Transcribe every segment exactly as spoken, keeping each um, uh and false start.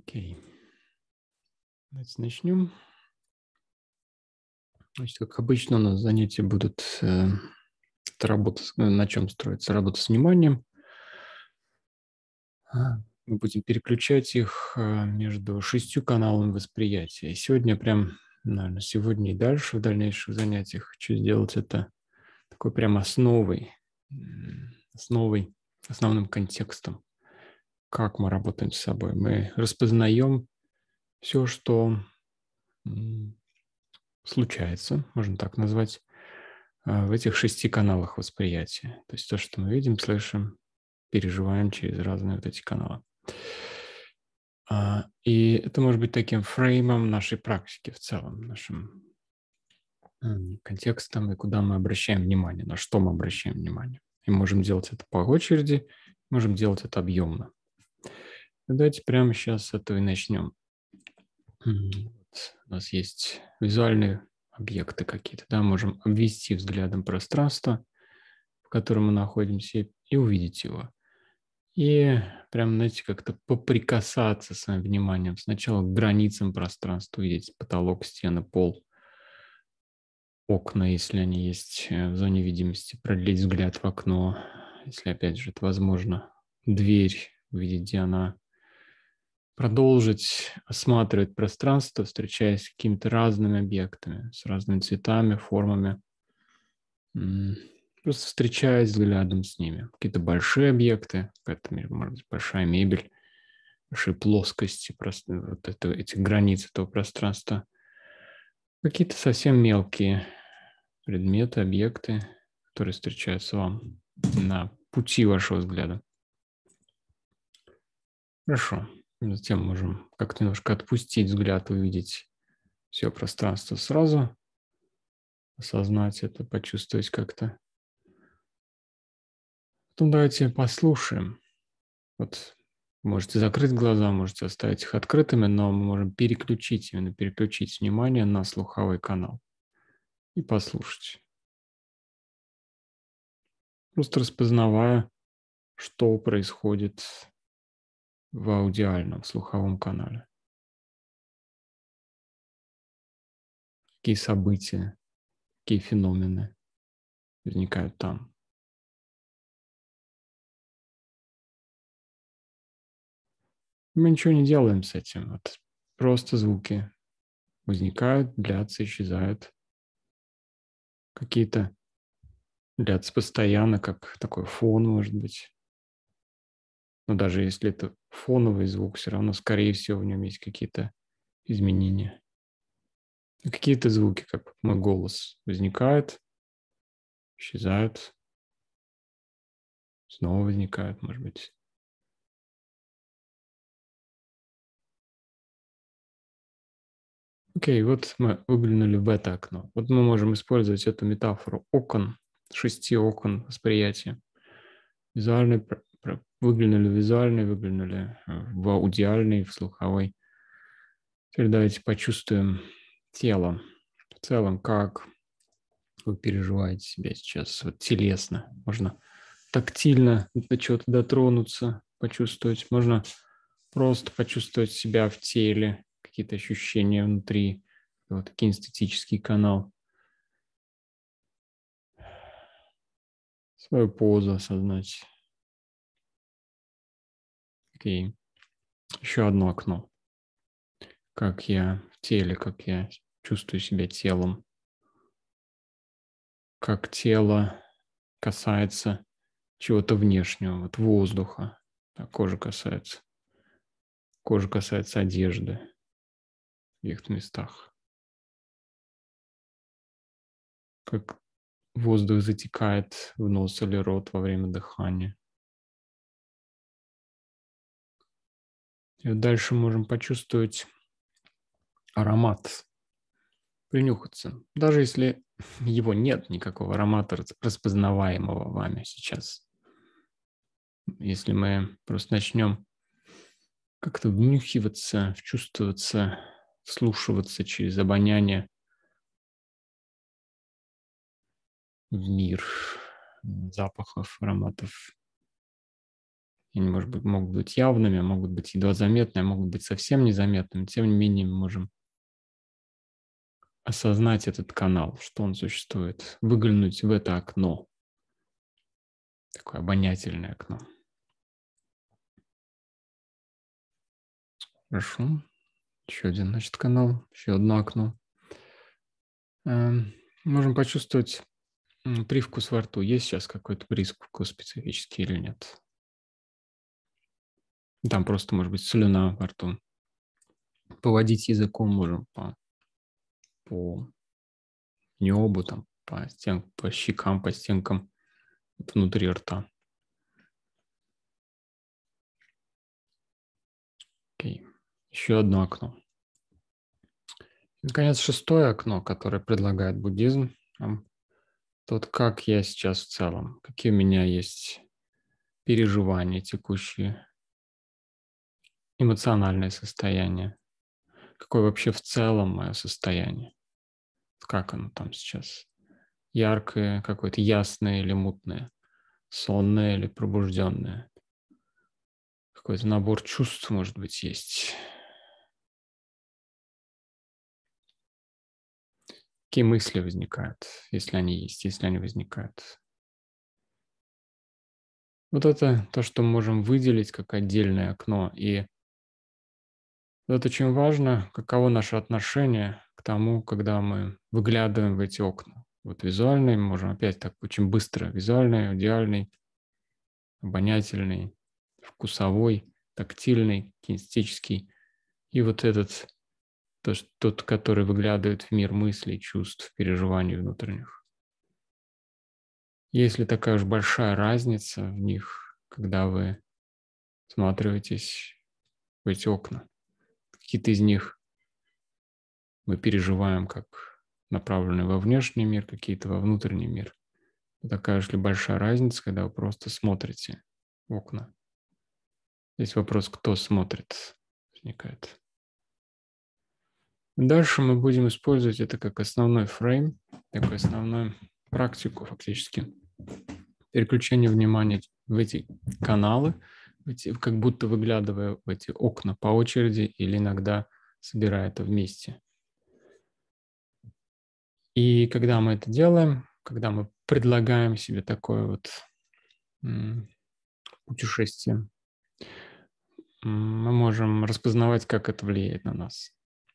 Окей. Давайте начнем. Значит, как обычно, у нас занятия будут э, это работа, с- на чем строится работа с вниманием. А, Мы будем переключать их э, между шестью каналами восприятия. И сегодня прям, наверное, сегодня и дальше в дальнейших занятиях хочу сделать это такой прям основой, м, основой, основным контекстом, как мы работаем с собой. Мы распознаем все, что м, случается, можно так назвать, а, в этих шести каналах восприятия. То есть то, что мы видим, слышим, переживаем через разные вот эти каналы. А, И это может быть таким фреймом нашей практики в целом, нашим м, контекстом, и куда мы обращаем внимание, на что мы обращаем внимание. И можем делать это по очереди, можем делать это объемно. Давайте прямо сейчас с этого и начнем. М, вот у нас есть визуальные объекты какие-то, да, можем обвести взглядом пространство, в котором мы находимся, и увидеть его. И прям, знаете, как-то поприкасаться своим вниманием сначала к границам пространства, увидеть потолок, стены, пол, окна, если они есть э, в зоне видимости, продлить взгляд в окно, если, опять же, это возможно, дверь, увидеть, где она, продолжить осматривать пространство, встречаясь с какими-то разными объектами, с разными цветами, формами, М, просто встречаясь взглядом с ними. Какие-то большие объекты, какая-то, может быть, большая мебель, большие плоскости, просто вот это, эти границы этого пространства. Какие-то совсем мелкие предметы, объекты, которые встречаются вам на пути вашего взгляда. Хорошо. Затем можем как-то немножко отпустить взгляд, увидеть все пространство сразу, осознать это, почувствовать как-то. Потом давайте послушаем. Вот можете закрыть глаза, можете оставить их открытыми, но мы можем переключить, именно переключить внимание на слуховой канал и послушать. Просто распознавая, что происходит в аудиальном, в слуховом канале. Какие события, какие феномены возникают там. Мы ничего не делаем с этим. Вот просто звуки возникают, длятся, исчезают. Какие-то длятся постоянно, как такой фон, может быть. Но даже если это фоновый звук, все равно, скорее всего, в нем есть какие-то изменения. И какие-то звуки, как мой голос, возникают, исчезают, снова возникают, может быть. Окей, вот мы выглянули в это окно. Вот мы можем использовать эту метафору окон, шести окон восприятия. Визуальный, про- про- выглянули в визуальный, выглянули э, в аудиальный, в слуховой. Теперь давайте почувствуем тело в целом, как вы переживаете себя сейчас вот телесно. Можно тактильно до чего-то дотронуться, почувствовать. Можно просто почувствовать себя в теле, какие-то ощущения внутри, вот кинестетический канал, свою позу осознать. Окей. Еще одно окно. Как я в теле, как я чувствую себя телом. Как тело касается чего-то внешнего, вот воздуха. Так, кожа касается. Кожа касается одежды в каких-то местах. Как воздух затекает в нос или рот во время дыхания. И вот дальше можем почувствовать аромат, принюхаться. Даже если его нет, никакого аромата рас- распознаваемого вами сейчас. Если мы просто начнем как-то внюхиваться, вчувствоваться, вслушиваться через обоняние в мир запахов, ароматов Они, может быть, могут быть явными, могут быть едва заметными, могут быть совсем незаметными. Тем не менее, мы можем осознать этот канал, что он существует, выглянуть в это окно, такое обонятельное окно. Хорошо. Еще один, значит, канал, еще одно окно. Можем почувствовать привкус во рту. Есть сейчас какой-то привкус специфический или нет? Там просто, может быть, слюна во рту. Поводить языком можем по, по небу, там, по, стен, по щекам, по стенкам внутри рта. Окей. Еще одно окно. И, наконец, шестое окно, которое предлагает буддизм. Тот, как я сейчас в целом, какие у меня есть переживания текущие, эмоциональное состояние, какое вообще в целом мое состояние, как оно там сейчас, яркое, какое-то ясное или мутное, сонное или пробужденное, какой-то набор чувств, может быть, есть. Какие мысли возникают, если они есть, если они возникают. Вот это то, что мы можем выделить как отдельное окно. И вот очень важно, каково наше отношение к тому, когда мы выглядываем в эти окна. Вот визуальный, мы можем опять так очень быстро, визуальный, аудиальный, обонятельный, вкусовой, тактильный, кинестетический. И вот этот, то, тот, который выглядывает в мир мыслей, чувств, переживаний внутренних. Есть ли такая уж большая разница в них, когда вы всматриваетесь в эти окна? Какие-то из них мы переживаем как направленные во внешний мир, какие-то во внутренний мир. Такая же ли большая разница, когда вы просто смотрите в окна? Здесь вопрос, кто смотрит, возникает. Дальше мы будем использовать это как основной фрейм, такую основную практику фактически. Переключение внимания в эти каналы, в эти, как будто выглядывая в эти окна по очереди или иногда собирая это вместе. И когда мы это делаем, когда мы предлагаем себе такое вот путешествие, мы можем распознавать, как это влияет на нас.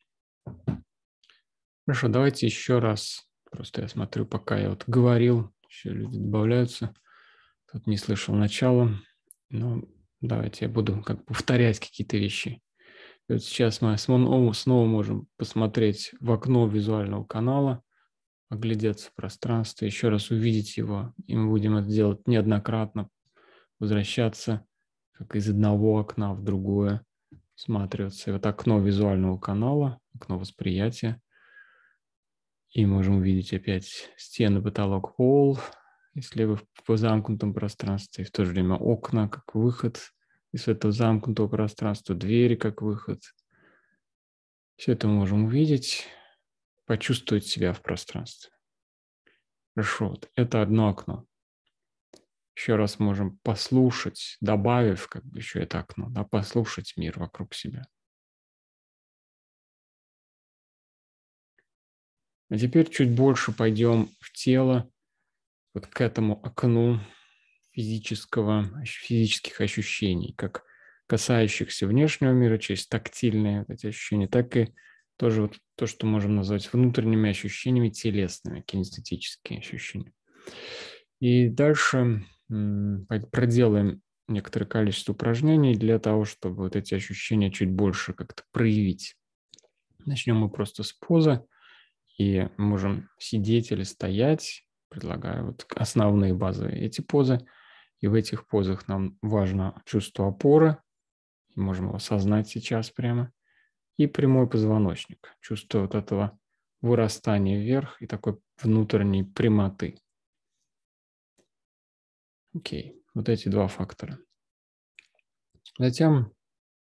Хорошо, давайте еще раз. Просто я смотрю, пока я вот говорил, еще люди добавляются. Кто-то не слышал начала. Но давайте я буду как бы повторять какие-то вещи. И вот сейчас мы снова можем посмотреть в окно визуального канала, оглядеться в пространство, еще раз увидеть его. И мы будем это делать неоднократно, возвращаться как из одного окна в другое, всматриваться. И вот окно визуального канала, окно восприятия. И можем увидеть опять стены, потолок, пол, если вы в замкнутом пространстве, и в то же время окна как выход из этого замкнутого пространства, двери как выход. Все это мы можем увидеть, почувствовать себя в пространстве. Хорошо, вот это одно окно. Еще раз можем послушать, добавив как бы еще это окно, да, послушать мир вокруг себя. А теперь чуть больше пойдем в тело, вот к этому окну физического, физических ощущений, как касающихся внешнего мира через тактильные эти ощущения, так и тоже вот то, что можем назвать внутренними ощущениями, телесными, кинестетические ощущения. И дальше проделаем некоторое количество упражнений для того, чтобы вот эти ощущения чуть больше как-то проявить. Начнем мы просто с позы, и можем сидеть или стоять, предлагаю вот основные базовые эти позы. И в этих позах нам важно чувство опоры, и можем его осознать сейчас прямо, и прямой позвоночник, чувство вот этого вырастания вверх и такой внутренней прямоты. Окей, вот эти два фактора. Затем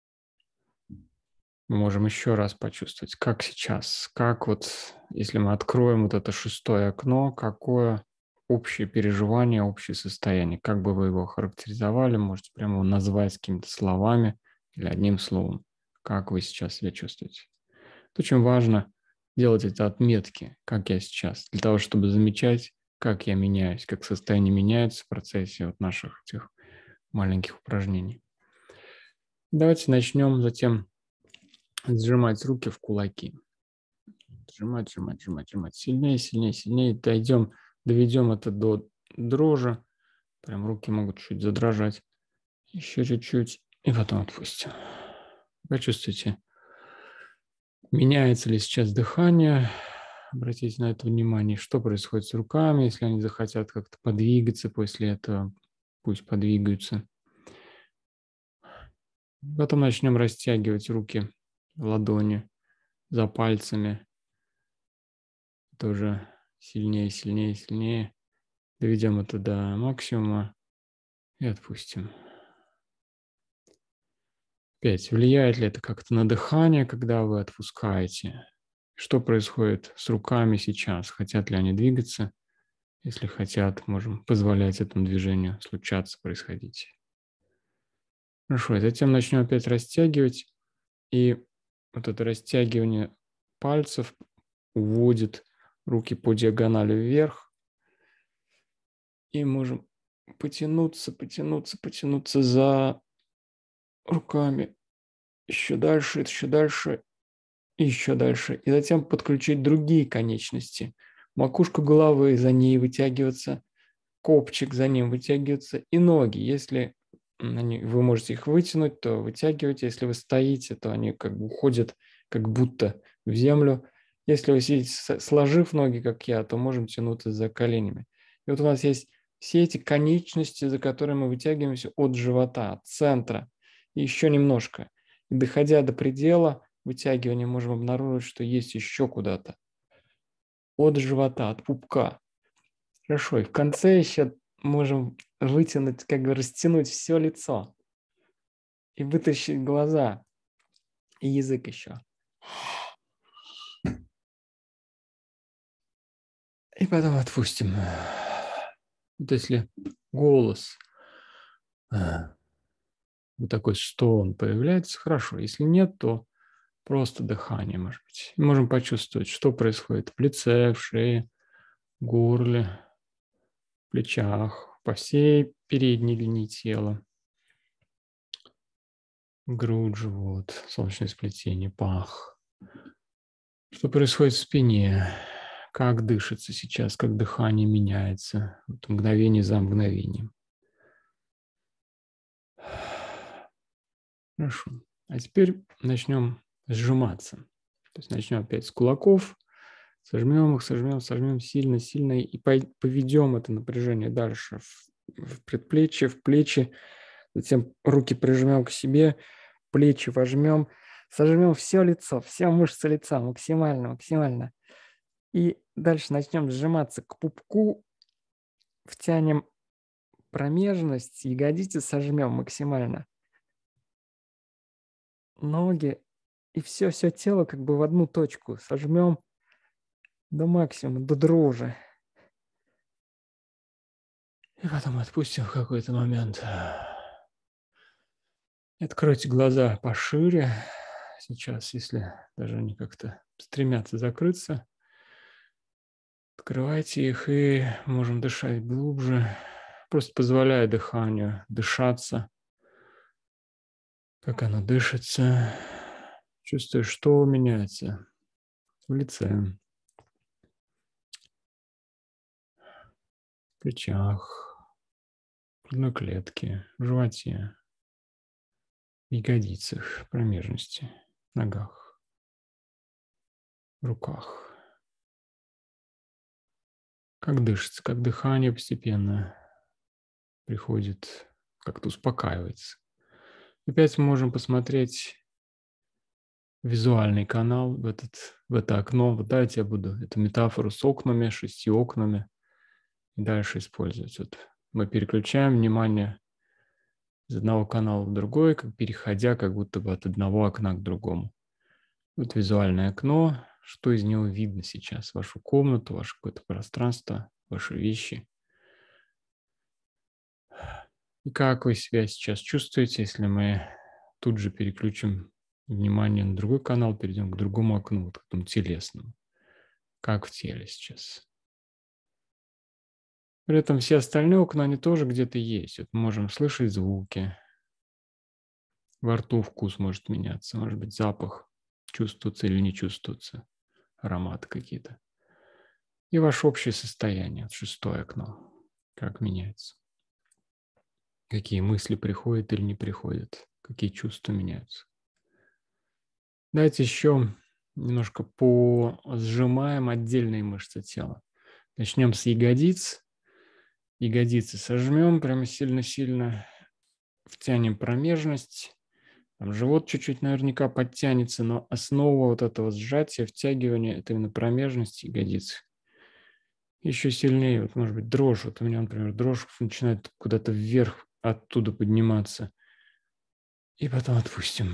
мы можем еще раз почувствовать, как сейчас, как вот, если мы откроем вот это шестое окно, какое общее переживание, общее состояние. Как бы вы его характеризовали, можете прямо его назвать какими-то словами или одним словом. Как вы сейчас себя чувствуете? Это очень важно делать эти отметки, как я сейчас, для того, чтобы замечать, как я меняюсь, как состояние меняется в процессе вот наших этих маленьких упражнений. Давайте начнем затем сжимать руки в кулаки. Сжимать, сжимать, сжимать, сжимать. Сильнее, сильнее, сильнее. Дойдем, доведем это до дрожи. Прям руки могут чуть задрожать. Еще чуть-чуть. И потом отпустим. Почувствуйте, меняется ли сейчас дыхание. Обратите на это внимание, что происходит с руками. Если они захотят как-то подвигаться после этого, пусть подвигаются. Потом начнем растягивать руки в ладони за пальцами. Тоже сильнее, сильнее, сильнее. Доведем это до максимума и отпустим. Опять, влияет ли это как-то на дыхание, когда вы отпускаете? Что происходит с руками сейчас? Хотят ли они двигаться? Если хотят, можем позволять этому движению случаться, происходить. Хорошо, и затем начнем опять растягивать. И вот это растягивание пальцев уводит руки по диагонали вверх. И можем потянуться, потянуться, потянуться за руками. Еще дальше, еще дальше, еще дальше. И затем подключить другие конечности. Макушка головы, за ней вытягиваться, копчик за ним вытягиваться и ноги. Если они, вы можете их вытянуть, то вытягивайте. Если вы стоите, то они как бы уходят как будто в землю. Если вы сидите, сложив ноги, как я, то можем тянуться за коленями. И вот у нас есть все эти конечности, за которыми мы вытягиваемся от живота, от центра. И еще немножко. И доходя до предела вытягивания, можем обнаружить, что есть еще куда-то. От живота, от пупка. Хорошо, и в конце еще можем вытянуть, как бы растянуть все лицо. И вытащить глаза. И язык еще. И потом отпустим. Вот если голос вот такой стон появляется, хорошо. Если нет, то просто дыхание, может быть. И можем почувствовать, что происходит в лице, в шее, в горле, в плечах, по всей передней линии тела. Грудь, живот, солнечное сплетение, пах. Что происходит в спине? Как дышится сейчас, как дыхание меняется, вот мгновение за мгновением. Хорошо. А теперь начнем сжиматься. То есть начнем опять с кулаков, сожмем их, сожмем, сожмем сильно, сильно и поведем это напряжение дальше в, в предплечье, в плечи. Затем руки прижмем к себе, плечи вожмем, сожмем все лицо, все мышцы лица максимально, максимально. И дальше начнем сжиматься к пупку, втянем промежность, ягодицы сожмем максимально. Ноги и все-все тело как бы в одну точку сожмем до максимума, до дрожи. И потом отпустим в какой-то момент. Откройте глаза пошире. Сейчас, если даже они как-то стремятся закрыться, открывайте их и можем дышать глубже, просто позволяя дыханию дышаться, как оно дышится, чувствуя, что меняется в лице, в плечах, в грудной клетке, в животе, в ягодицах, промежности, ногах, в руках. Как дышится, как дыхание постепенно приходит, как-то успокаивается. Опять мы можем посмотреть визуальный канал в, этот, в это окно. Вот давайте я буду эту метафору с окнами, шестью окнами и дальше использовать. Вот мы переключаем внимание из одного канала в другой, как переходя как будто бы от одного окна к другому. Вот визуальное окно, что из него видно сейчас? Вашу комнату, ваше какое-то пространство, ваши вещи. И как вы себя сейчас чувствуете, если мы тут же переключим внимание на другой канал, перейдем к другому окну, вот к этому телесному? Как в теле сейчас? При этом все остальные окна, они тоже где-то есть. Вот мы можем слышать звуки. Во рту вкус может меняться, может быть, запах чувствуется или не чувствуется, ароматы какие-то. И ваше общее состояние, вот шестое окно, как меняется. Какие мысли приходят или не приходят, какие чувства меняются. Давайте еще немножко посжимаем отдельные мышцы тела. Начнем с ягодиц. Ягодицы сожмем прямо сильно-сильно. Втянем промежность. Там живот чуть-чуть наверняка подтянется, но основа вот этого сжатия, втягивания – это именно промежность ягодиц. Еще сильнее, вот может быть дрожь. Вот у меня, например, дрожь начинает куда-то вверх оттуда подниматься. И потом отпустим.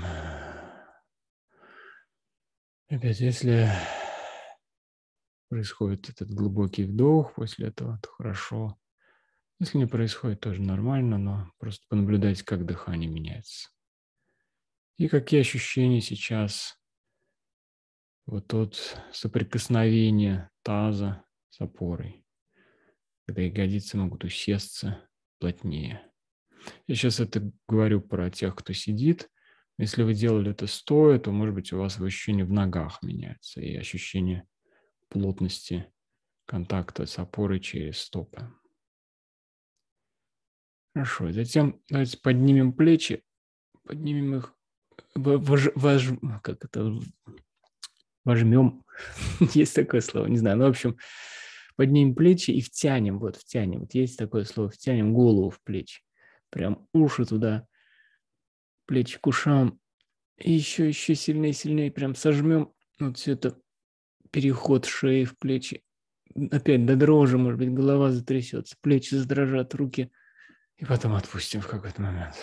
Опять, если происходит этот глубокий вдох после этого, то хорошо. Если не происходит, тоже нормально, но просто понаблюдайте, как дыхание меняется. И какие ощущения сейчас вот от соприкосновения таза с опорой, когда ягодицы могут усесться плотнее. Я сейчас это говорю про тех, кто сидит. Если вы делали это стоя, то, может быть, у вас ощущение в ногах меняется и ощущение плотности контакта с опорой через стопы. Хорошо. Затем давайте поднимем плечи, поднимем их, вож, вож, как это, вожмем. Есть такое слово, не знаю. Ну, в общем, поднимем плечи и втянем, вот втянем. Вот есть такое слово, втянем голову в плечи. Прям уши туда, плечи к ушам. И еще, еще сильнее, сильнее прям сожмем. Вот все это переход шеи в плечи. Опять до дрожи, может быть, голова затрясется, плечи задрожат, руки. И потом отпустим в какой-то момент.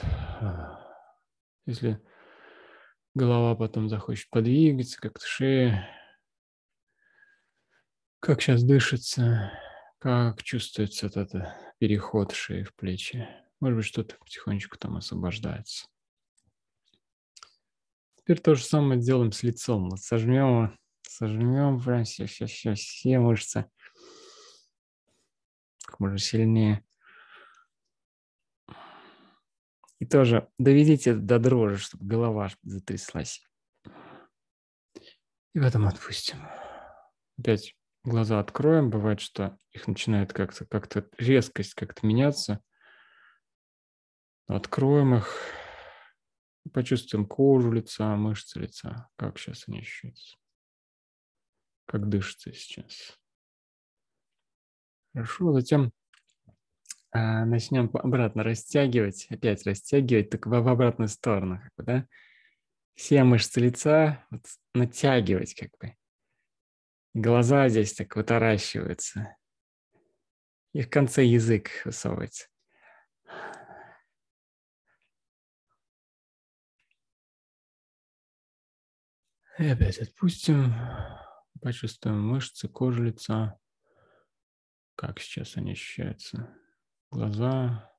Если голова потом захочет подвигаться, как-то шея. Как сейчас дышится, как чувствуется этот переход шеи в плечи. Может быть, что-то потихонечку там освобождается. Теперь то же самое делаем с лицом. Вот сожмем, сожмем прям все, все, все, все мышцы. Как можно сильнее. И тоже доведите до дрожи, чтобы голова затряслась. И потом отпустим. Опять глаза откроем. Бывает, что их начинает как-то, как-то резкость как-то меняться. Откроем их. Почувствуем кожу лица, мышцы лица. Как сейчас они ощущаются? Как дышится сейчас? Хорошо. Затем а, начнем обратно растягивать. Опять растягивать, так в, в обратную сторону. Как бы, да? Все мышцы лица вот, натягивать как бы. Глаза здесь так вытаращиваются. И в конце язык высовывается. И опять отпустим. Почувствуем мышцы, кожу лица. Как сейчас они ощущаются? Глаза.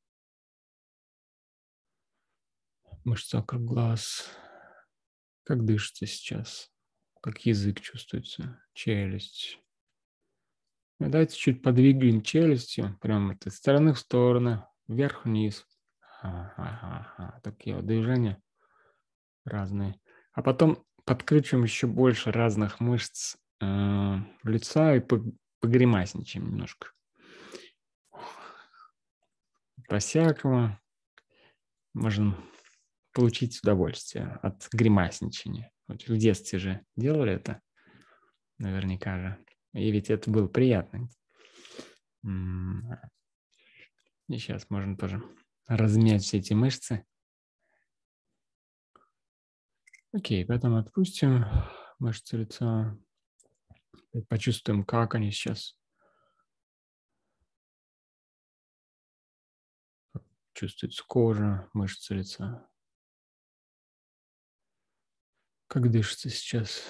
Мышцы вокруг глаз. Как дышится сейчас? Как язык чувствуется? Челюсть. И давайте чуть подвигаем челюстью. Прямо от стороны в сторону. Вверх-вниз. Ага, такие вот движения разные. А потом подключим еще больше разных мышц э, лица и погримасничаем немножко. По-всякому можем получить удовольствие от гримасничания. Вот в детстве же делали это, наверняка же. И ведь это было приятно. И сейчас можно тоже размять все эти мышцы. Окей, потом отпустим мышцы лица. Почувствуем, как они сейчас чувствуется кожа, мышцы лица. Как дышится сейчас.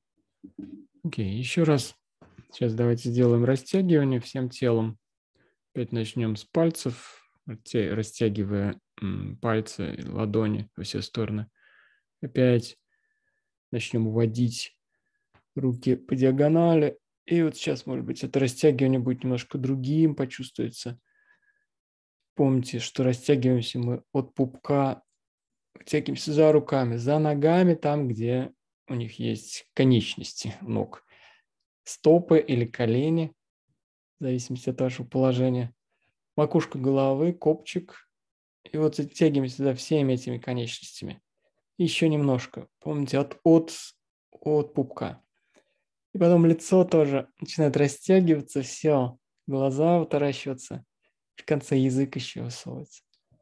Окей, еще раз. Сейчас давайте сделаем растягивание всем телом. Опять начнем с пальцев, растягивая пальцы, ладони во все стороны. Опять начнем уводить руки по диагонали. И вот сейчас, может быть, это растягивание будет немножко другим, почувствуется. Помните, что растягиваемся мы от пупка, тягиваемся за руками, за ногами, там, где у них есть конечности ног. Стопы или колени, в зависимости от вашего положения. Макушка головы, копчик. И вот затягиваемся за всеми этими конечностями. Еще немножко. Помните, от, от, от пупка. И потом лицо тоже начинает растягиваться, все. Глаза вытаращиваться. В конце язык еще высовывается.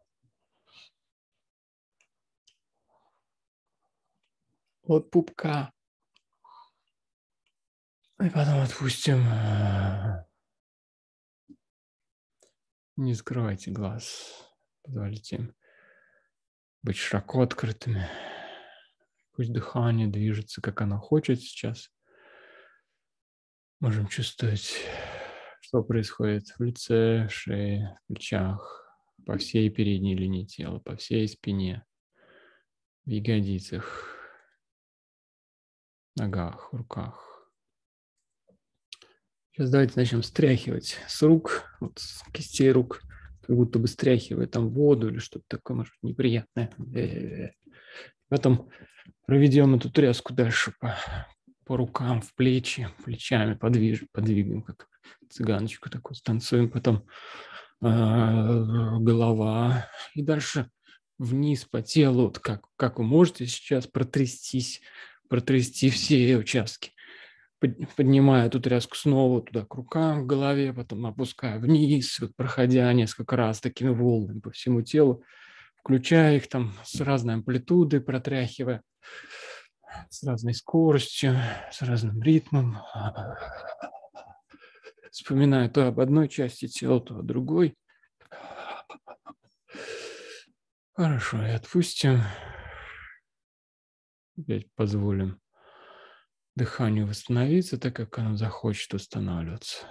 От пупка. И потом отпустим. Не закрывайте глаз. Позвольте им быть широко открытыми. Пусть дыхание движется, как оно хочет сейчас. Можем чувствовать, что происходит в лице, шее, плечах, по всей передней линии тела, по всей спине, в ягодицах, ногах, руках. Сейчас давайте начнем стряхивать с рук, вот с кистей рук, как будто бы стряхивая там воду или что-то такое, может, неприятное. Потом проведем эту тряску дальше по, по рукам, в плечи, плечами подвижем, подвигаем, как цыганочку такую, станцуем. Потом э, голова и дальше вниз по телу, вот как, как вы можете сейчас протрястись, протрясти все участки. Поднимая эту тряску снова туда к рукам, к голове, потом опуская вниз, вот проходя несколько раз такими волнами по всему телу, включая их там с разной амплитудой, протряхивая, с разной скоростью, с разным ритмом, вспоминая то об одной части тела, то о другой. Хорошо, и отпустим. Опять позволим дыханию восстановиться, так как оно захочет восстанавливаться.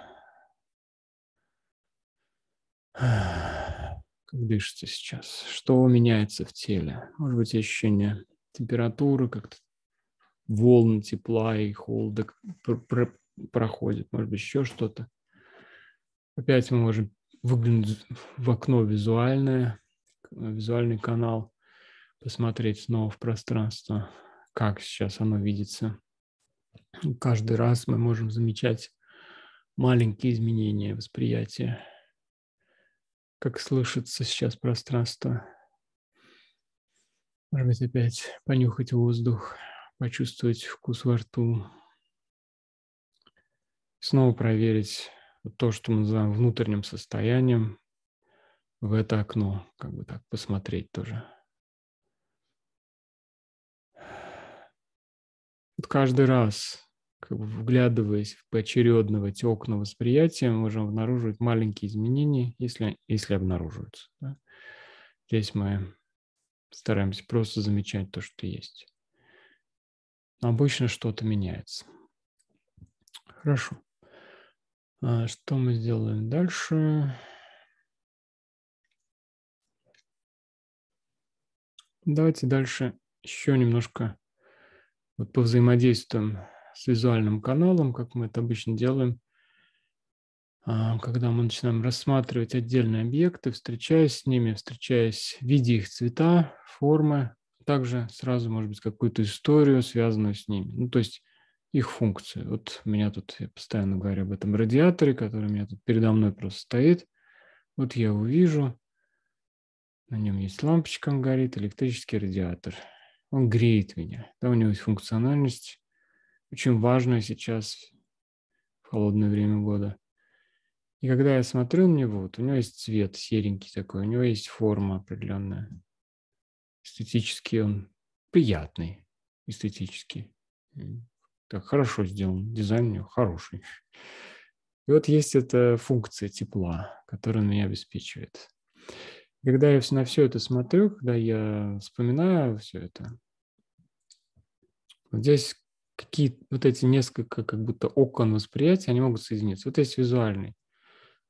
Как дышите сейчас? Что меняется в теле? Может быть, ощущение температуры, как-то волны тепла и холода проходят, может быть, еще что-то. Опять мы можем выглянуть в окно визуальное, визуальный канал, посмотреть снова в пространство, как сейчас оно видится. Каждый раз мы можем замечать маленькие изменения восприятия, как слышится сейчас пространство. Может быть, опять понюхать воздух, почувствовать вкус во рту. Снова проверить то, что мы называем внутренним состоянием, в это окно, как бы так посмотреть тоже. Вот каждый раз, как бы вглядываясь в поочередно в эти окна восприятия, мы можем обнаруживать маленькие изменения, если, если обнаруживаются. Да? Здесь мы стараемся просто замечать то, что есть. Но обычно что-то меняется. Хорошо. А что мы сделаем дальше? Давайте дальше еще немножко вот повзаимодействуем с визуальным каналом, как мы это обычно делаем, когда мы начинаем рассматривать отдельные объекты, встречаясь с ними, встречаясь, видя их цвета, формы, также сразу, может быть, какую-то историю, связанную с ними. Ну, то есть их функции. Вот у меня тут, я постоянно говорю об этом радиаторе, который у меня тут передо мной просто стоит. Вот я его вижу, на нем есть лампочка, он горит, электрический радиатор. Он греет меня. Да, у него есть функциональность, очень важная сейчас в холодное время года. И когда я смотрю на него, вот у него есть цвет серенький такой, у него есть форма определенная. Эстетически он приятный, эстетически. Так хорошо сделан, дизайн у него хороший. И вот есть эта функция тепла, которая он меня обеспечивает. Когда я на все это смотрю, когда я вспоминаю все это, вот здесь какие вот эти несколько как будто окон восприятия, они могут соединиться. Вот есть визуальный.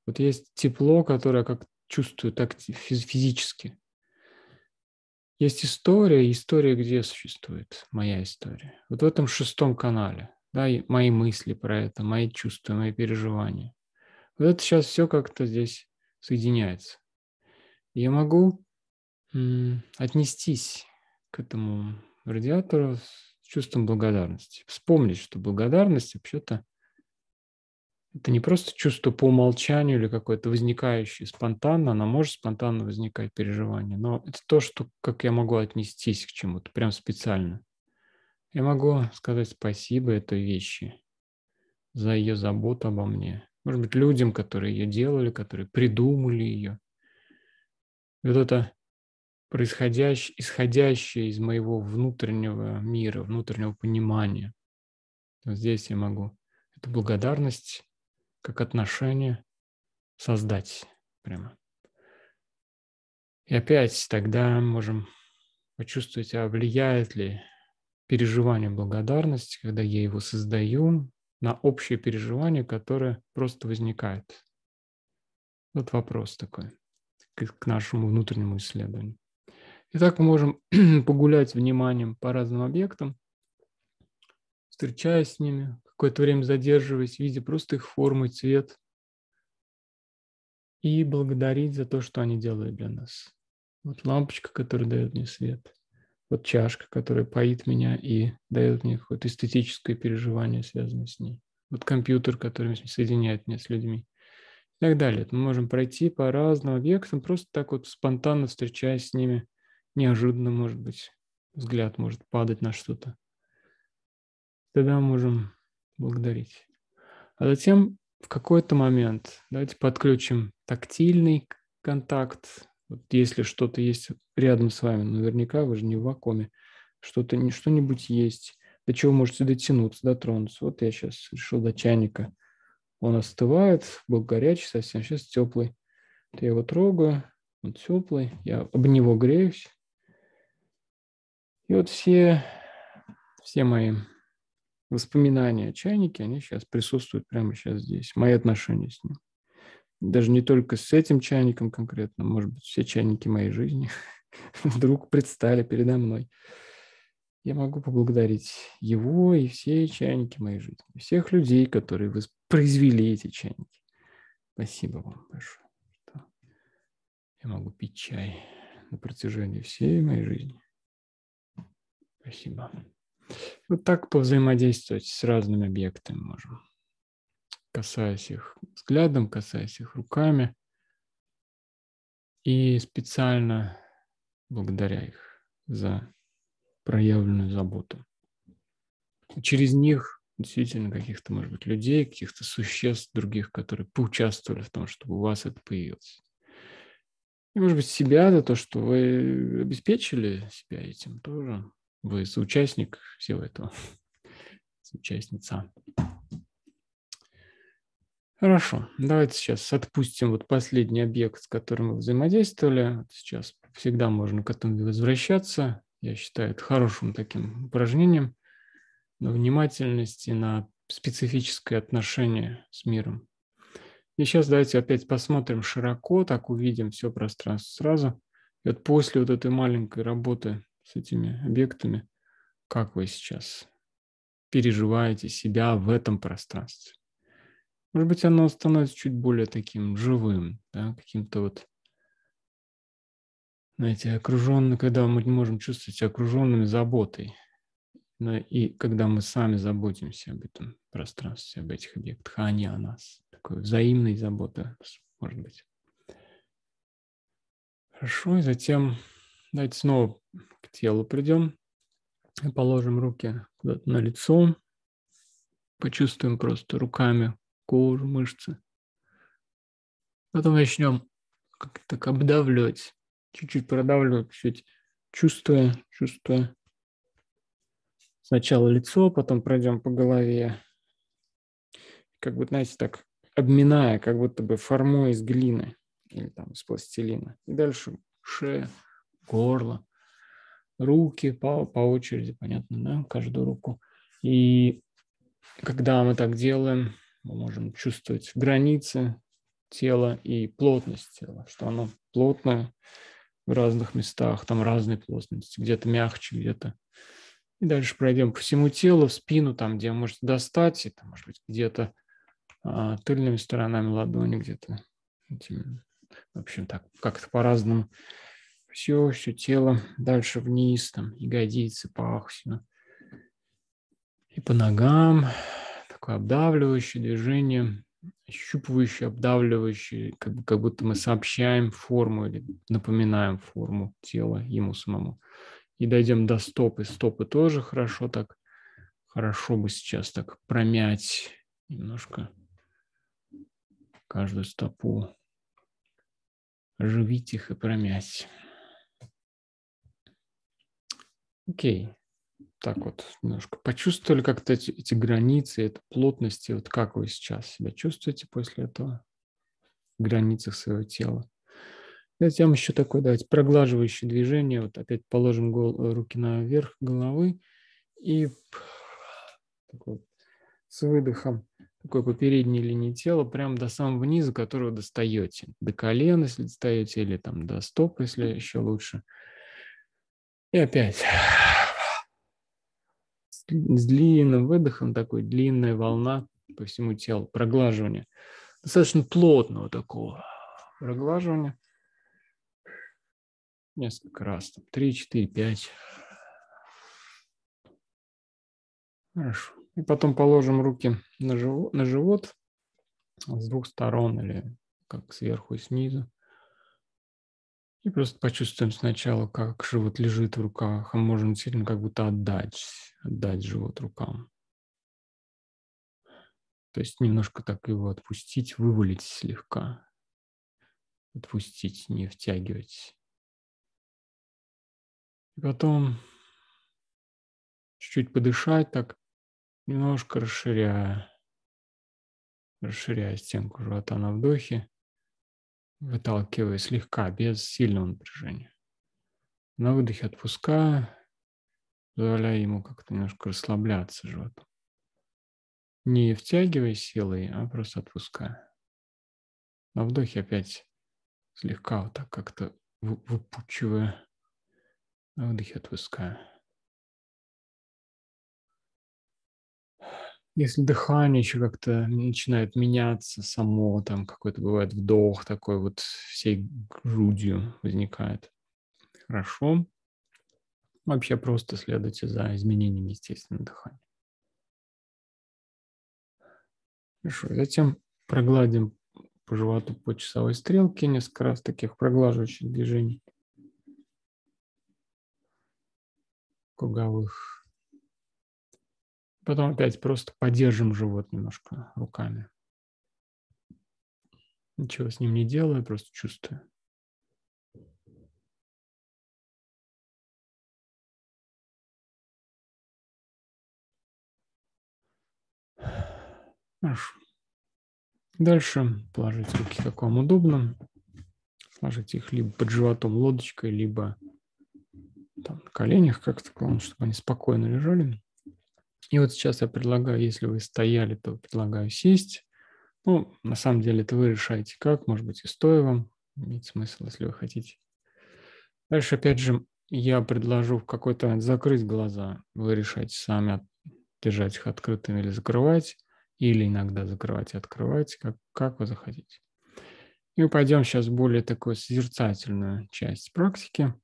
Вот есть тепло, которое как чувствую так физически. Есть история, история где существует, моя история. Вот в этом шестом канале, да, и мои мысли про это, мои чувства, мои переживания. Вот это сейчас все как-то здесь соединяется. Я могу м, отнестись к этому радиатору с чувством благодарности. Вспомнить, что благодарность вообще-то это не просто чувство по умолчанию или какое-то возникающее спонтанно, оно может спонтанно возникать переживание, но это то, что, как я могу отнестись к чему-то, прям специально. Я могу сказать спасибо этой вещи за ее заботу обо мне. Может быть, людям, которые ее делали, которые придумали ее. И вот это происходящее, исходящее из моего внутреннего мира, внутреннего понимания. Вот здесь я могу эту благодарность как отношение создать прямо. И опять тогда можем почувствовать, а влияет ли переживание благодарности, когда я его создаю, на общее переживание, которое просто возникает. Вот вопрос такой к, к нашему внутреннему исследованию. Итак, мы можем погулять вниманием по разным объектам, встречаясь с ними, какое-то время задерживаясь, видя просто их форму и цвет, и благодарить за то, что они делают для нас. Вот лампочка, которая дает мне свет. Вот чашка, которая поит меня и дает мне какое-то эстетическое переживание, связанное с ней. Вот компьютер, который соединяет меня с людьми. И так далее. Мы можем пройти по разным объектам, просто так вот спонтанно встречаясь с ними. Неожиданно, может быть, взгляд может падать на что-то. Тогда мы можем благодарить. А затем в какой-то момент давайте подключим тактильный контакт. Вот если что-то есть рядом с вами, наверняка вы же не в вакууме, что-то, что-нибудь есть, до чего можете дотянуться, дотронуться. Вот я сейчас решил до чайника. Он остывает, был горячий совсем, сейчас теплый. Я его трогаю, он теплый, я об него греюсь. И вот все, все мои воспоминания о чайнике, они сейчас присутствуют прямо сейчас здесь, мои отношения с ним. Даже не только с этим чайником конкретно, может быть, все чайники моей жизни вдруг предстали передо мной. Я могу поблагодарить его и все чайники моей жизни, всех людей, которые воспроизвели эти чайники. Спасибо вам большое, что я могу пить чай на протяжении всей моей жизни. Спасибо. Вот так повзаимодействовать с разными объектами можем, касаясь их взглядом, касаясь их руками и специально благодаря их за проявленную заботу. Через них действительно каких-то, может быть, людей, каких-то существ других, которые поучаствовали в том, чтобы у вас это появилось. И, может быть, себя за то, что вы обеспечили себя этим тоже. Вы соучастник всего этого, соучастница. Хорошо, давайте сейчас отпустим вот последний объект, с которым мы взаимодействовали. Сейчас всегда можно к этому возвращаться. Я считаю это хорошим таким упражнением на внимательность и на специфическое отношение с миром. И сейчас давайте опять посмотрим широко, так увидим все пространство сразу. И вот после вот этой маленькой работы с этими объектами, как вы сейчас переживаете себя в этом пространстве? Может быть, оно становится чуть более таким живым, да, каким-то вот, знаете, окруженным, когда мы можем чувствовать себя окруженными заботой. Но и когда мы сами заботимся об этом пространстве, об этих объектах, а они о нас. Такой взаимной заботы, может быть. Хорошо, и затем давайте снова к телу придем. Положим руки куда-то на лицо. Почувствуем просто руками кожу, мышцы. Потом начнем как-то так обдавливать. Чуть-чуть продавливать, чуть-чуть чувствуя, чувствуя. Сначала лицо, потом пройдем по голове. Как бы, знаете, так обминая, как будто бы форму из глины или там из пластилина. И дальше шея, горло, руки по, по очереди, понятно, да, каждую руку. И когда мы так делаем, мы можем чувствовать границы тела и плотность тела, что оно плотное в разных местах, там разные плотности, где-то мягче, где-то. И дальше пройдем по всему телу, в спину, там, где можете достать, это может быть где-то а, тыльными сторонами ладони, где-то, в общем, так, как-то по-разному. Все, все тело, дальше вниз, там, ягодицы, пах, все. И по ногам, такое обдавливающее движение, ощупывающее, обдавливающее, как, как будто мы сообщаем форму или напоминаем форму тела ему самому. И дойдем до стопы. Стопы тоже хорошо так, хорошо бы сейчас так промять немножко каждую стопу, оживить их и промять. Окей. Так вот, немножко почувствовали как-то эти, эти границы, эту плотность, и вот как вы сейчас себя чувствуете после этого в границах своего тела. Затем еще такое, давайте, проглаживающее движение. Вот опять положим гол, руки наверх головы и такой, с выдохом такой по передней линии тела прямо до самого низа, которого достаете. До колена, если достаете, или там до стоп, если еще лучше. И опять с длинным выдохом, такой длинная волна по всему телу, проглаживание. Достаточно плотного такого проглаживания. Несколько раз, там, три, четыре, пять. Хорошо. И потом положим руки на живот, на живот с двух сторон или как сверху и снизу. И просто почувствуем сначала, как живот лежит в руках, а можно сильно как будто отдать, отдать живот рукам. То есть немножко так его отпустить, вывалить слегка. Отпустить, не втягивать. И потом чуть-чуть подышать так, немножко расширяя, расширяя стенку живота на вдохе, выталкивая слегка, без сильного напряжения. На выдохе отпускаю, позволяя ему как-то немножко расслабляться животом. Не втягивая силой, а просто отпуская. На вдохе опять слегка вот так как-то выпучивая. На выдохе отпускаю. Если дыхание еще как-то начинает меняться само, там какой-то бывает вдох такой вот всей грудью возникает. Хорошо. Вообще просто следуйте за изменениями естественного дыхания. Хорошо. Затем прогладим по животу по часовой стрелке несколько раз таких проглаживающих движений круговых. Потом опять просто поддержим живот немножко руками. Ничего с ним не делаю, просто чувствую. Хорошо. Дальше положите руки, как вам удобно. Сложите их либо под животом лодочкой, либо там, на коленях как-то, главное, чтобы они спокойно лежали. И вот сейчас я предлагаю, если вы стояли, то предлагаю сесть. Ну, на самом деле это вы решаете как, может быть и стоя вам, имеет смысл, если вы хотите. Дальше, опять же, я предложу в какой-то момент закрыть глаза. Вы решаете сами, держать их открытыми или закрывать, или иногда закрывать и открывать, как, как вы захотите. И мы пойдем сейчас в более такую созерцательную часть практики.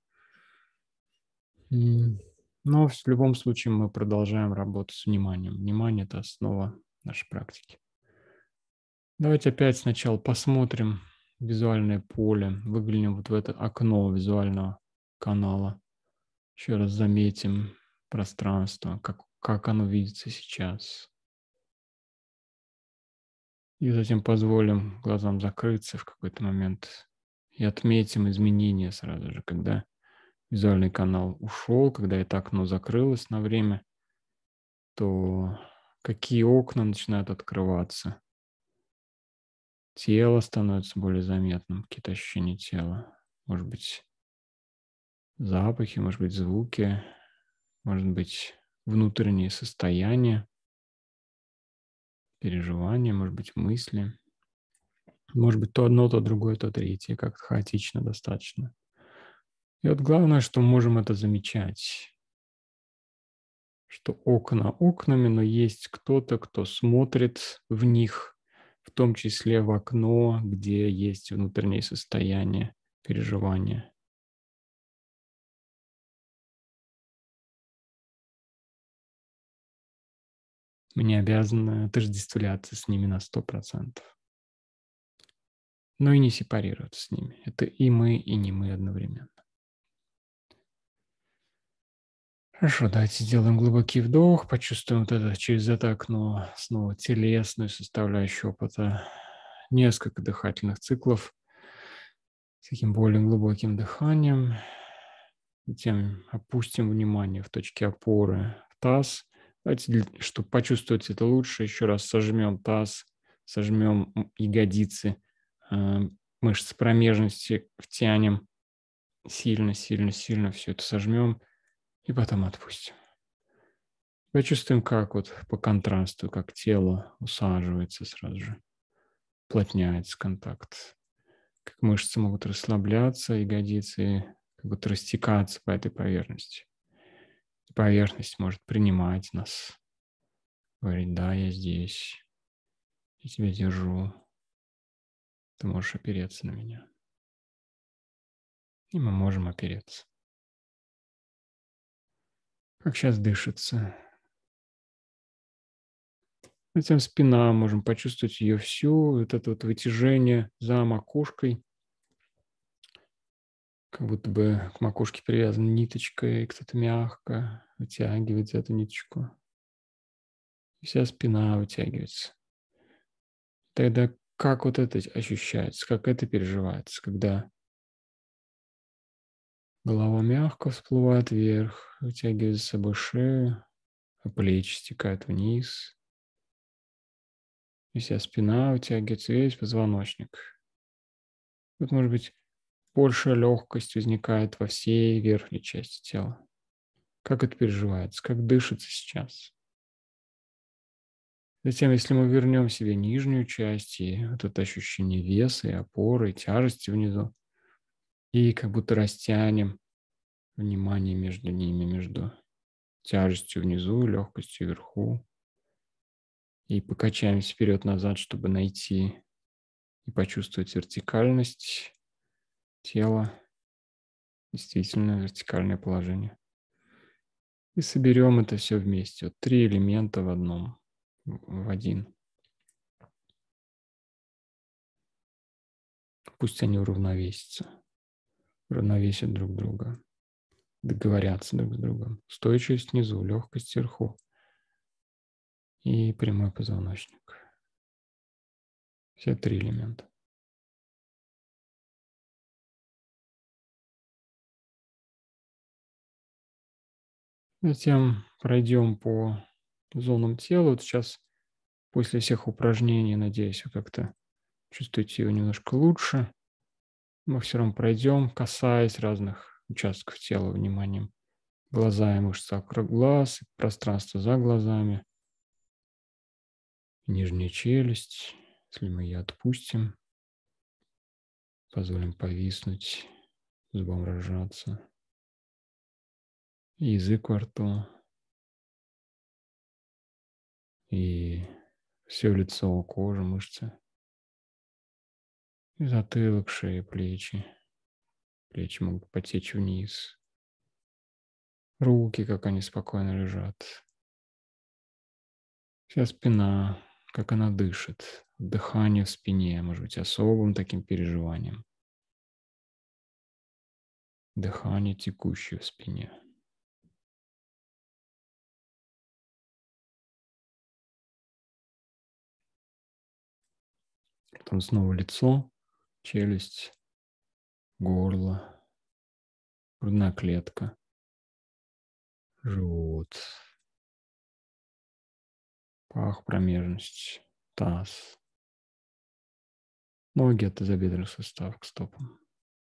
Но в любом случае мы продолжаем работу с вниманием. Внимание – это основа нашей практики. Давайте опять сначала посмотрим визуальное поле, выглянем вот в это окно визуального канала. Еще раз заметим пространство, как, как оно видится сейчас. И затем позволим глазам закрыться в какой-то момент и отметим изменения сразу же, когда визуальный канал ушел, когда это окно закрылось на время, то какие окна начинают открываться. Тело становится более заметным, какие-то ощущения тела. Может быть, запахи, может быть, звуки, может быть, внутренние состояния, переживания, может быть, мысли. Может быть, то одно, то другое, то третье, как-то хаотично достаточно. И вот главное, что мы можем это замечать, что окна окнами, но есть кто-то, кто смотрит в них, в том числе в окно, где есть внутреннее состояние, переживания. Мы не обязаны отождествляться с ними на сто процентов, но и не сепарироваться с ними. Это и мы, и не мы одновременно. Хорошо, давайте сделаем глубокий вдох, почувствуем вот это, через это окно снова телесную составляющую опыта. Несколько дыхательных циклов с таким более глубоким дыханием. Затем опустим внимание в точке опоры в таз. Давайте, чтобы почувствовать это лучше, еще раз сожмем таз, сожмем ягодицы, мышцы промежности втянем. Сильно, сильно, сильно все это сожмем и потом отпустим. Почувствуем, как вот по контрасту, как тело усаживается сразу же, уплотняется контакт, как мышцы могут расслабляться, ягодицы как будто растекаться по этой поверхности. Поверхность может принимать нас, говорить: да, я здесь, я тебя держу, ты можешь опереться на меня. И мы можем опереться. Как сейчас дышится. Затем спина, можем почувствовать ее всю, вот это вот вытяжение за макушкой, как будто бы к макушке привязана ниточка, и кто-то мягко вытягивает за эту ниточку. И вся спина вытягивается. Тогда как вот это ощущается, как это переживается, когда голова мягко всплывает вверх, вытягивает за собой шею, а плечи стекают вниз, и вся спина вытягивается, весь позвоночник. Вот, может быть, большая легкость возникает во всей верхней части тела. Как это переживается, как дышится сейчас. Затем, если мы вернем себе нижнюю часть, и вот это ощущение веса, и опоры, и тяжести внизу, и как будто растянем внимание между ними, между тяжестью внизу, легкостью вверху, и покачаемся вперед-назад, чтобы найти и почувствовать вертикальность тела, действительно вертикальное положение. И соберем это все вместе. Вот три элемента в одном, в один. Пусть они уравновесятся, уравновесят друг друга, договорятся друг с другом. Устойчивость внизу, легкость вверху и прямой позвоночник. Все три элемента. Затем пройдем по зонам тела. Вот сейчас после всех упражнений, надеюсь, вы как-то чувствуете его немножко лучше. Мы все равно пройдем, касаясь разных участков тела вниманием. Глаза и мышцы вокруг глаз, пространство за глазами, нижняя челюсть. Если мы ее отпустим, позволим повиснуть, зубам разжаться. И язык во рту. И все лицо, кожа, мышцы. И затылок, шея, плечи. Плечи могут потечь вниз. Руки, как они спокойно лежат. Вся спина, как она дышит. Дыхание в спине, может быть, особым таким переживанием. Дыхание текущее в спине. Потом снова лицо, челюсть, горло, грудная клетка, живот, пах, промежность, таз. Ноги от тазобедренных суставов к стопам.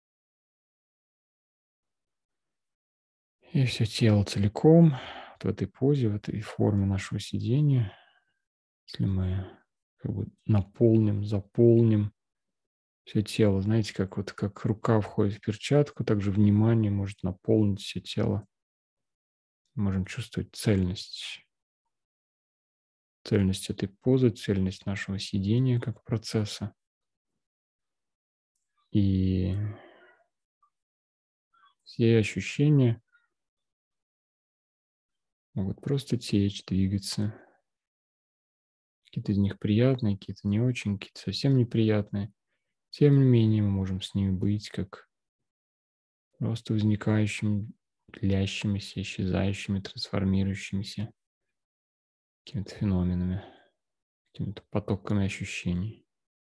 И все тело целиком, вот в этой позе, в этой форме нашего сидения, если мы как бы наполним, заполним все тело. Знаете, как вот как рука входит в перчатку, так же внимание может наполнить все тело. Можем чувствовать цельность. Цельность этой позы, цельность нашего сидения как процесса. И все ощущения могут просто течь, двигаться. Какие-то из них приятные, какие-то не очень, какие-то совсем неприятные. Тем не менее, мы можем с ними быть как просто возникающими, длящимися, исчезающими, трансформирующимися какими-то феноменами, какими-то потоками ощущений.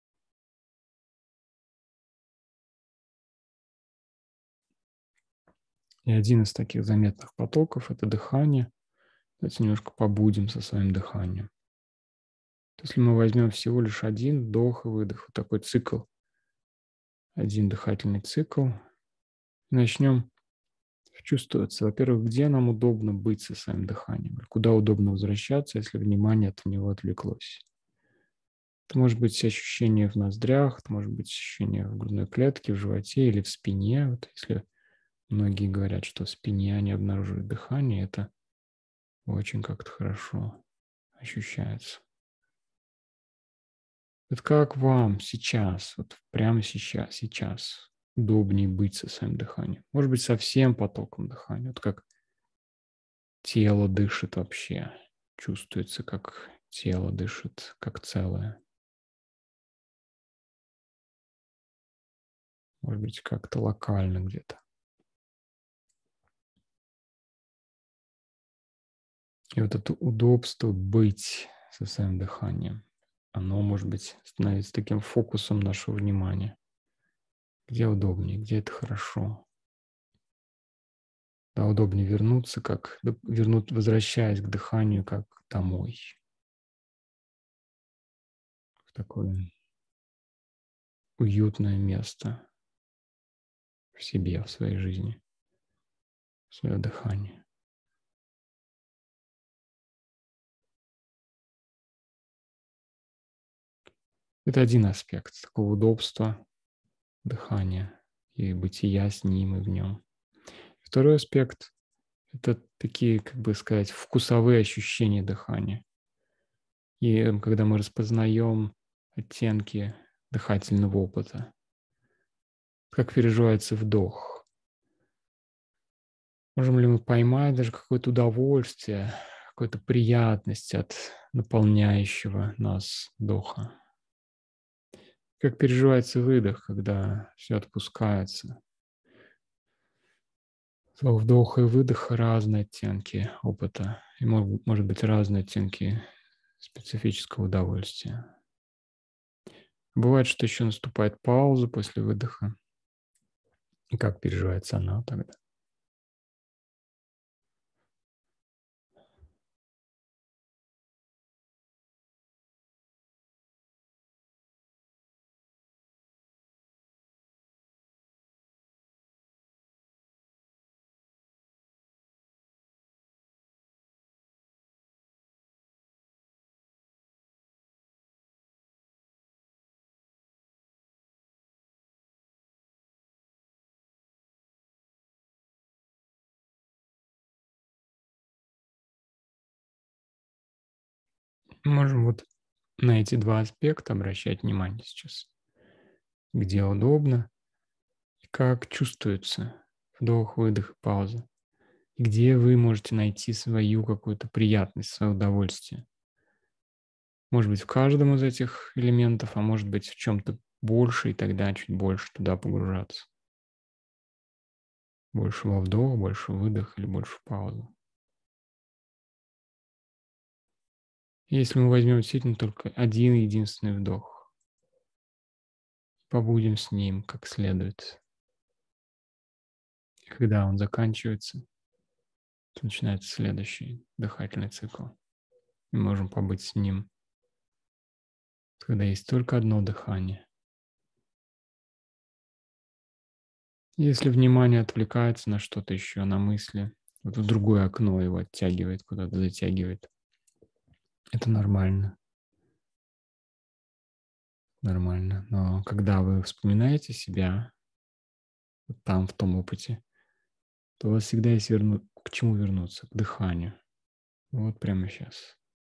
И один из таких заметных потоков – это дыхание. Давайте немножко побудем со своим дыханием. Если мы возьмем всего лишь один вдох и выдох, вот такой цикл, один дыхательный цикл, и начнем чувствоваться, во-первых, где нам удобно быть со своим дыханием, куда удобно возвращаться, если внимание от него отвлеклось. Это может быть ощущение в ноздрях, это может быть ощущение в грудной клетке, в животе или в спине. Вот если многие говорят, что в спине они обнаруживают дыхание, это очень как-то хорошо ощущается. Вот как вам сейчас, вот прямо сейчас, сейчас удобнее быть со своим дыханием? Может быть, со всем потоком дыхания, вот как тело дышит вообще, чувствуется, как тело дышит, как целое. Может быть, как-то локально где-то. И вот это удобство быть со своим дыханием, оно, может быть, становится таким фокусом нашего внимания. Где удобнее, где это хорошо. Да, удобнее вернуться, как вернуть, возвращаясь к дыханию, как домой. В такое уютное место в себе, в своей жизни, в свое дыхание. Это один аспект такого удобства дыхания и бытия с ним и в нем. Второй аспект – это такие, как бы сказать, вкусовые ощущения дыхания. И когда мы распознаем оттенки дыхательного опыта, как переживается вдох. Можем ли мы поймать даже какое-то удовольствие, какую-то приятность от наполняющего нас вдоха? Как переживается выдох, когда все отпускается? У вдоха и выдоха разные оттенки опыта, и могут, может быть разные оттенки специфического удовольствия. Бывает, что еще наступает пауза после выдоха. И как переживается она тогда? Можем вот на эти два аспекта обращать внимание сейчас. Где удобно, и как чувствуется вдох, выдох, пауза. Где вы можете найти свою какую-то приятность, свое удовольствие. Может быть, в каждом из этих элементов, а может быть, в чем-то больше, и тогда чуть больше туда погружаться. Больше во вдох, больше в выдох или больше в паузу. Если мы возьмем действительно только один единственный вдох, побудем с ним как следует. И когда он заканчивается, то начинается следующий дыхательный цикл. Мы можем побыть с ним, когда есть только одно дыхание. Если внимание отвлекается на что-то еще, на мысли, вот в другое окно его оттягивает, куда-то затягивает, это нормально. нормально. Но когда вы вспоминаете себя вот там, в том опыте, то у вас всегда есть верну... к чему вернуться, к дыханию. Вот прямо сейчас.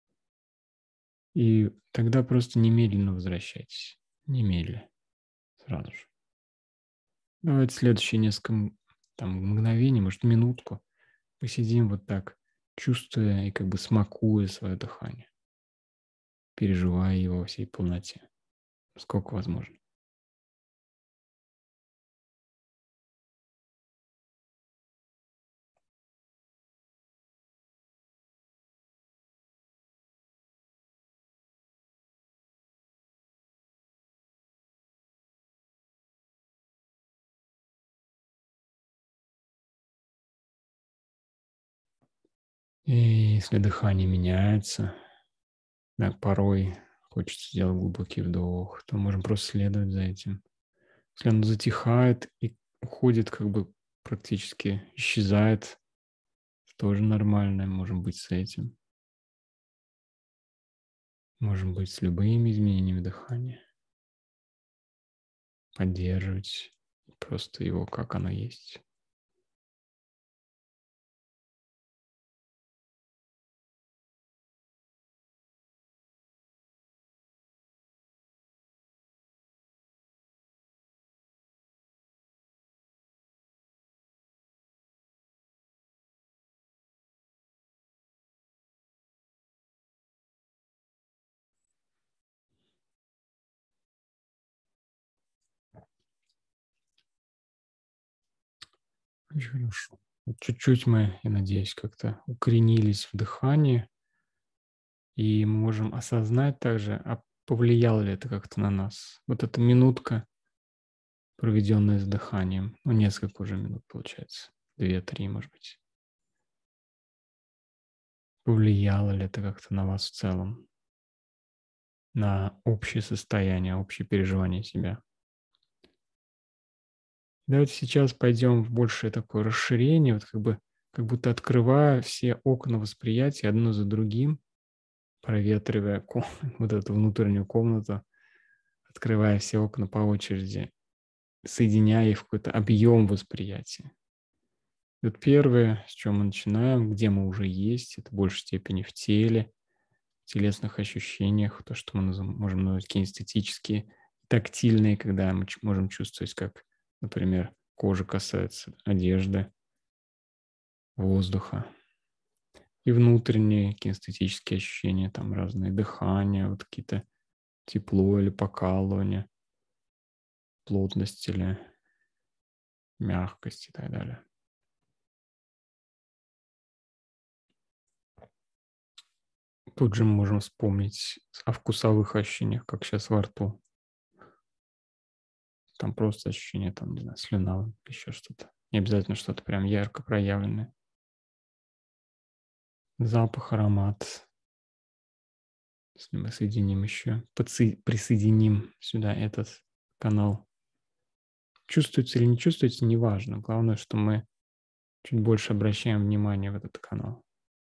И тогда просто немедленно возвращайтесь. Немедленно. Сразу же. Давайте следующие несколько м- там, мгновений, может, минутку посидим вот так, чувствуя и как бы смакуя свое дыхание, переживая его во всей полноте, сколько возможно. И если дыхание меняется, да, порой хочется сделать глубокий вдох, то можем просто следовать за этим. Если оно затихает и уходит, как бы практически исчезает, тоже нормально, можем быть с этим. Можем быть с любыми изменениями дыхания. Поддерживать просто его, как оно есть. Очень хорошо. Вот чуть-чуть мы, я надеюсь, как-то укоренились в дыхании, и мы можем осознать также, а повлияло ли это как-то на нас. Вот эта минутка, проведенная с дыханием, ну, несколько уже минут получается, две-три, может быть. Повлияло ли это как-то на вас в целом, на общее состояние, общее переживание себя? Давайте сейчас пойдем в большее такое расширение, вот как бы как будто открывая все окна восприятия одно за другим, проветривая ко- вот эту внутреннюю комнату, открывая все окна по очереди, соединяя их в какой-то объем восприятия. И вот первое, с чего мы начинаем, где мы уже есть, это в большей степени в теле, в телесных ощущениях, то, что мы называем, можем назвать кинестетические, тактильные, когда мы ч- можем чувствовать, как, например, кожа касается одежды, воздуха. И внутренние кинестетические ощущения, там разные дыхания, вот какие-то тепло или покалывание, плотность или мягкость и так далее. Тут же мы можем вспомнить о вкусовых ощущениях, как сейчас во рту. Там просто ощущение, там, не знаю, слюна, еще что-то. Не обязательно что-то прям ярко проявленное. Запах, аромат. Если мы соединим еще, подсо- присоединим сюда этот канал. Чувствуется или не чувствуется, неважно. Главное, что мы чуть больше обращаем внимание в этот канал.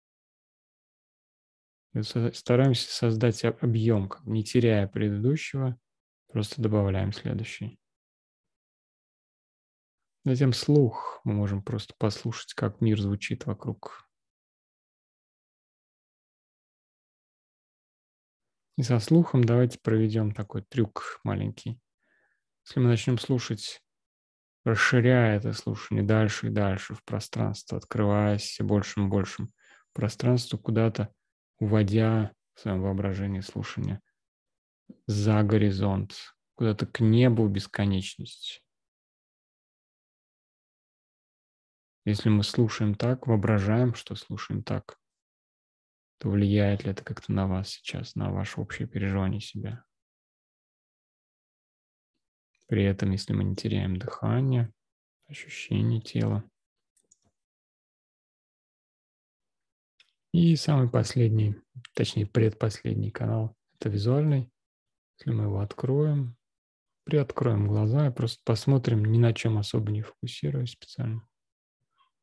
И со- стараемся создать об- объем, как бы не теряя предыдущего, просто добавляем следующий. Затем слух. Мы можем просто послушать, как мир звучит вокруг. И со слухом давайте проведем такой трюк маленький. Если мы начнем слушать, расширяя это слушание дальше и дальше в пространство, открываясь все большим и большим пространству, куда-то уводя в своем воображении слушание за горизонт, куда-то к небу бесконечности. Если мы слушаем так, воображаем, что слушаем так, то влияет ли это как-то на вас сейчас, на ваше общее переживание себя? При этом, если мы не теряем дыхание, ощущение тела. И самый последний, точнее предпоследний канал – это визуальный. Если мы его откроем, приоткроем глаза и просто посмотрим, ни на чем особо не фокусируясь специально.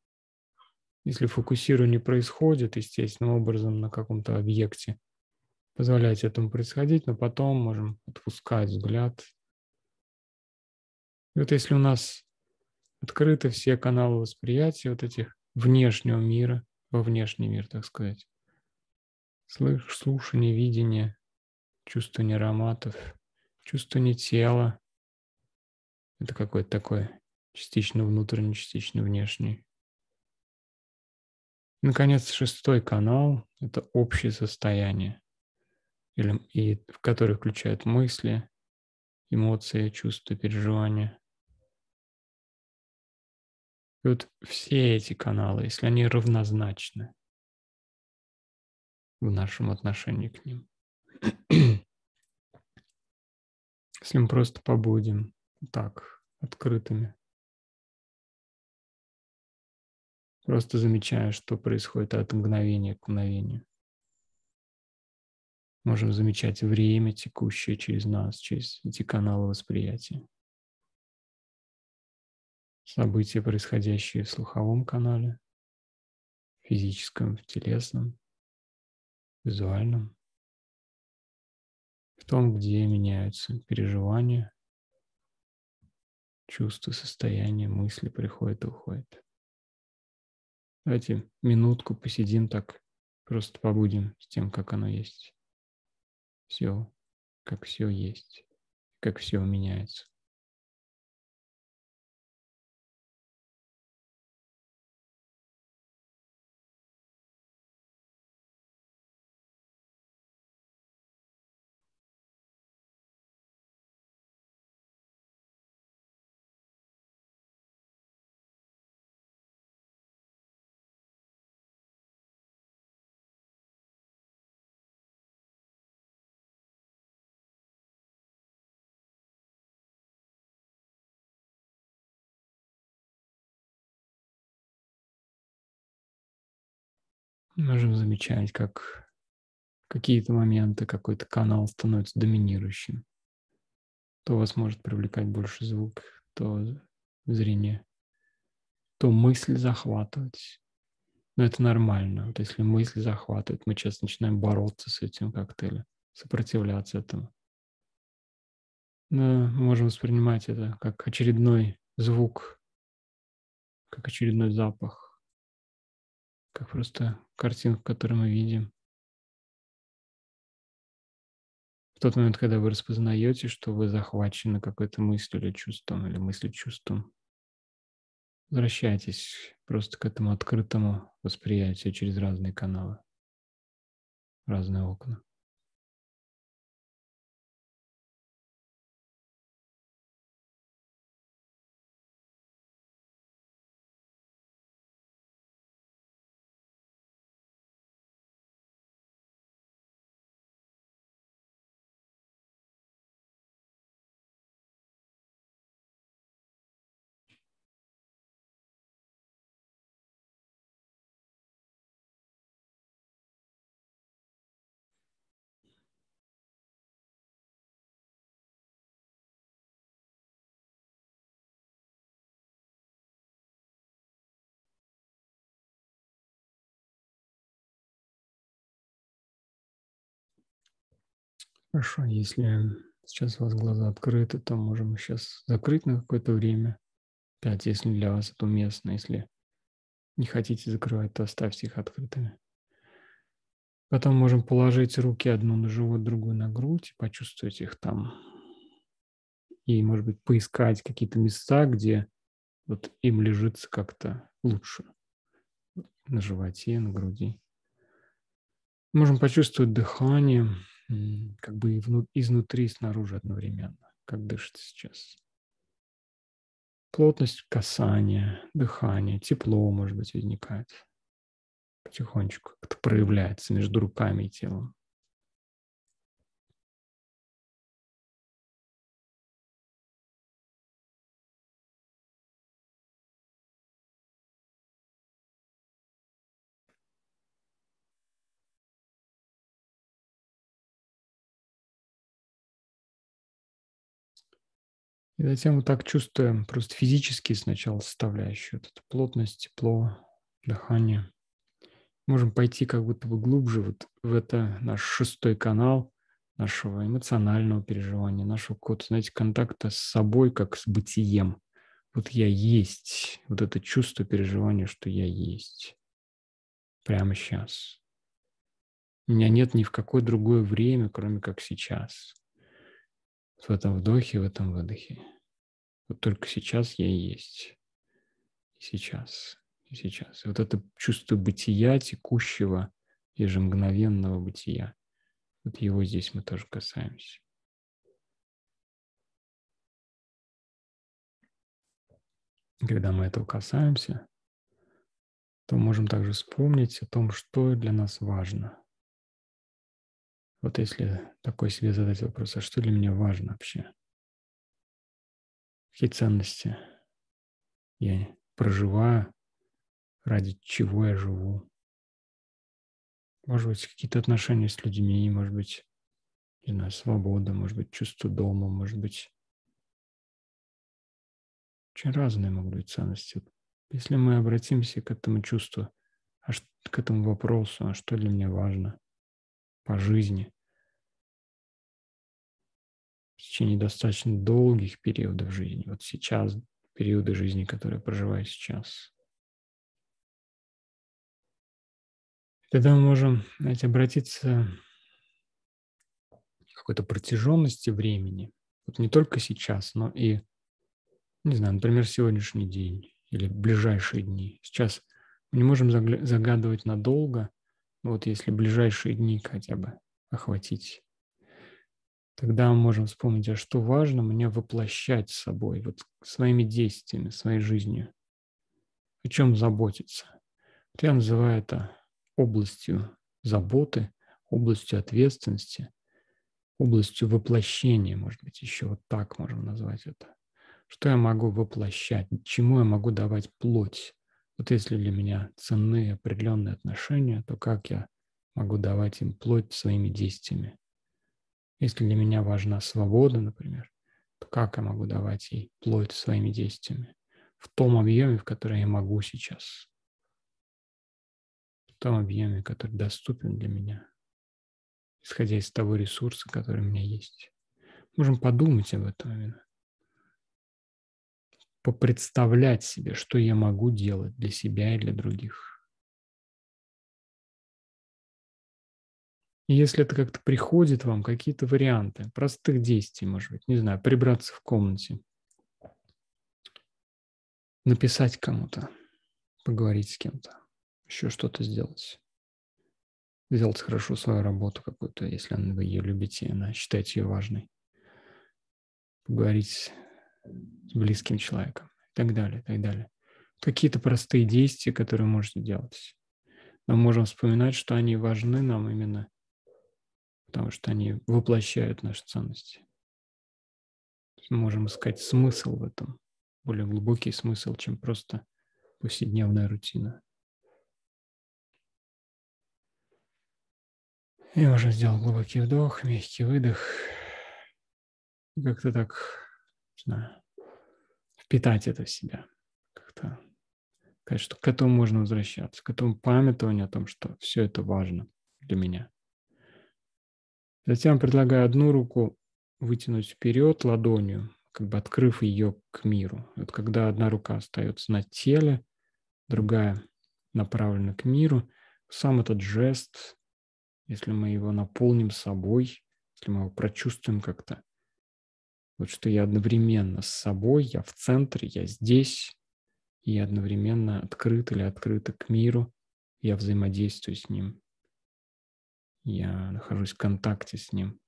Если фокусирование происходит естественным образом на каком-то объекте, Позволять этому происходить, но потом можем отпускать взгляд. И вот если у нас открыты все каналы восприятия вот этих внешнего мира, во внешний мир, так сказать, слыш, слушание, видение, чувствование ароматов, чувствование тела, это какой-то такой частично внутренний, частично внешний. И, наконец, шестой канал – это общее состояние, или, и, в который включают мысли, эмоции, чувства, переживания. И вот все эти каналы, если они равнозначны в нашем отношении к ним, если мы просто побудем так, открытыми, просто замечая, что происходит от мгновения к мгновению. Можем замечать время, текущее через нас, через эти каналы восприятия. События, происходящие в слуховом канале, физическом, в телесном, визуальном, в том, где меняются переживания, чувства, состояния, мысли приходят и уходят. Давайте минутку посидим так, просто побудем с тем, как оно есть. Все, как все есть, как все меняется. Можем замечать, как в какие-то моменты какой-то канал становится доминирующим. То вас может привлекать больше звук, то зрение, то мысль захватывать. Но это нормально. Вот если мысль захватывает, мы сейчас начинаем бороться с этим как-то или сопротивляться этому. Но мы можем воспринимать это как очередной звук, как очередной запах, как просто картинку, которую мы видим. В тот момент, когда вы распознаете, что вы захвачены какой-то мыслью или чувством, или мыслью-чувством, возвращайтесь просто к этому открытому восприятию через разные каналы, разные окна. Хорошо, если сейчас у вас глаза открыты, то можем сейчас закрыть на какое-то время. Опять, если для вас это уместно, если не хотите закрывать, то оставьте их открытыми. Потом можем положить руки одну на живот, другую на грудь, почувствовать их там. И, может быть, поискать какие-то места, где вот им лежится как-то лучше. На животе, на груди. Можем почувствовать дыхание, как бы изнутри и снаружи одновременно, как дышите сейчас. Плотность касания, дыхания, тепло, может быть, возникает. Потихонечку как-то проявляется между руками и телом. И затем вот так чувствуем просто физически сначала составляющую. Вот эту плотность, тепло, дыхание. можем пойти как будто бы глубже вот в это наш шестой канал нашего эмоционального переживания, нашего какого-то, знаете, контакта с собой, как с бытием. Вот я есть, вот это чувство переживания, что я есть прямо сейчас. Меня нет ни в какое другое время, кроме как сейчас. В этом вдохе, в этом выдохе. Вот только сейчас я и есть. И сейчас. И сейчас. И вот это чувство бытия, текущего, ежемгновенного бытия. Вот его здесь мы тоже касаемся. Когда мы этого касаемся, то можем также вспомнить о том, что для нас важно. Вот если такой себе задать вопрос, а что для меня важно вообще? Какие ценности я проживаю, ради чего я живу? Может быть, какие-то отношения с людьми, может быть, не знаю, свобода, может быть, чувство дома, может быть, очень разные могут быть ценности. Если мы обратимся к этому чувству, а ш- к этому вопросу, а что для меня важно по жизни, в течение достаточно долгих периодов жизни, вот сейчас, периоды жизни, которые я проживаю сейчас, тогда мы можем, знаете, обратиться к какой-то протяженности времени, вот не только сейчас, но и, не знаю, например, сегодняшний день или ближайшие дни. Сейчас мы не можем загля- загадывать надолго, но вот если ближайшие дни хотя бы охватить, тогда мы можем вспомнить, а что важно мне воплощать с собой, вот своими действиями, своей жизнью, о чем заботиться. Вот я называю это областью заботы, областью ответственности, областью воплощения, может быть, еще вот так можем назвать это. Что я могу воплощать, чему я могу давать плоть. Вот если для меня ценны определенные отношения, то как я могу давать им плоть своими действиями? Если для меня важна свобода, например, то как я могу давать ей плоть своими действиями? В том объеме, в котором я могу сейчас. В том объеме, который доступен для меня, исходя из того ресурса, который у меня есть. Можем подумать об этом именно. Попредставлять себе, что я могу делать для себя и для других. И если это как-то приходит вам, какие-то варианты простых действий, может быть, не знаю, прибраться в комнате, написать кому-то, поговорить с кем-то, еще что-то сделать. Сделать хорошо свою работу какую-то, если вы ее любите, она считаете ее важной. Поговорить с близким человеком и так далее, и так далее. Какие-то простые действия, которые вы можете делать. Мы можем вспоминать, что они важны нам именно потому, что они воплощают наши ценности. Мы можем искать смысл в этом, более глубокий смысл, чем просто повседневная рутина. И можно сделать глубокий вдох, мягкий выдох. И как-то так, не знаю, впитать это в себя. Как-то сказать, что к этому можно возвращаться, к этому памятованию о том, что все это важно для меня. Затем предлагаю одну руку вытянуть вперед ладонью, как бы открыв ее к миру. Вот когда одна рука остается на теле, другая направлена к миру, сам этот жест, если мы его наполним собой, если мы его прочувствуем как-то, вот что я одновременно с собой, я в центре, я здесь, и я одновременно открыт или открыта к миру, я взаимодействую с ним, я нахожусь в контакте с ним.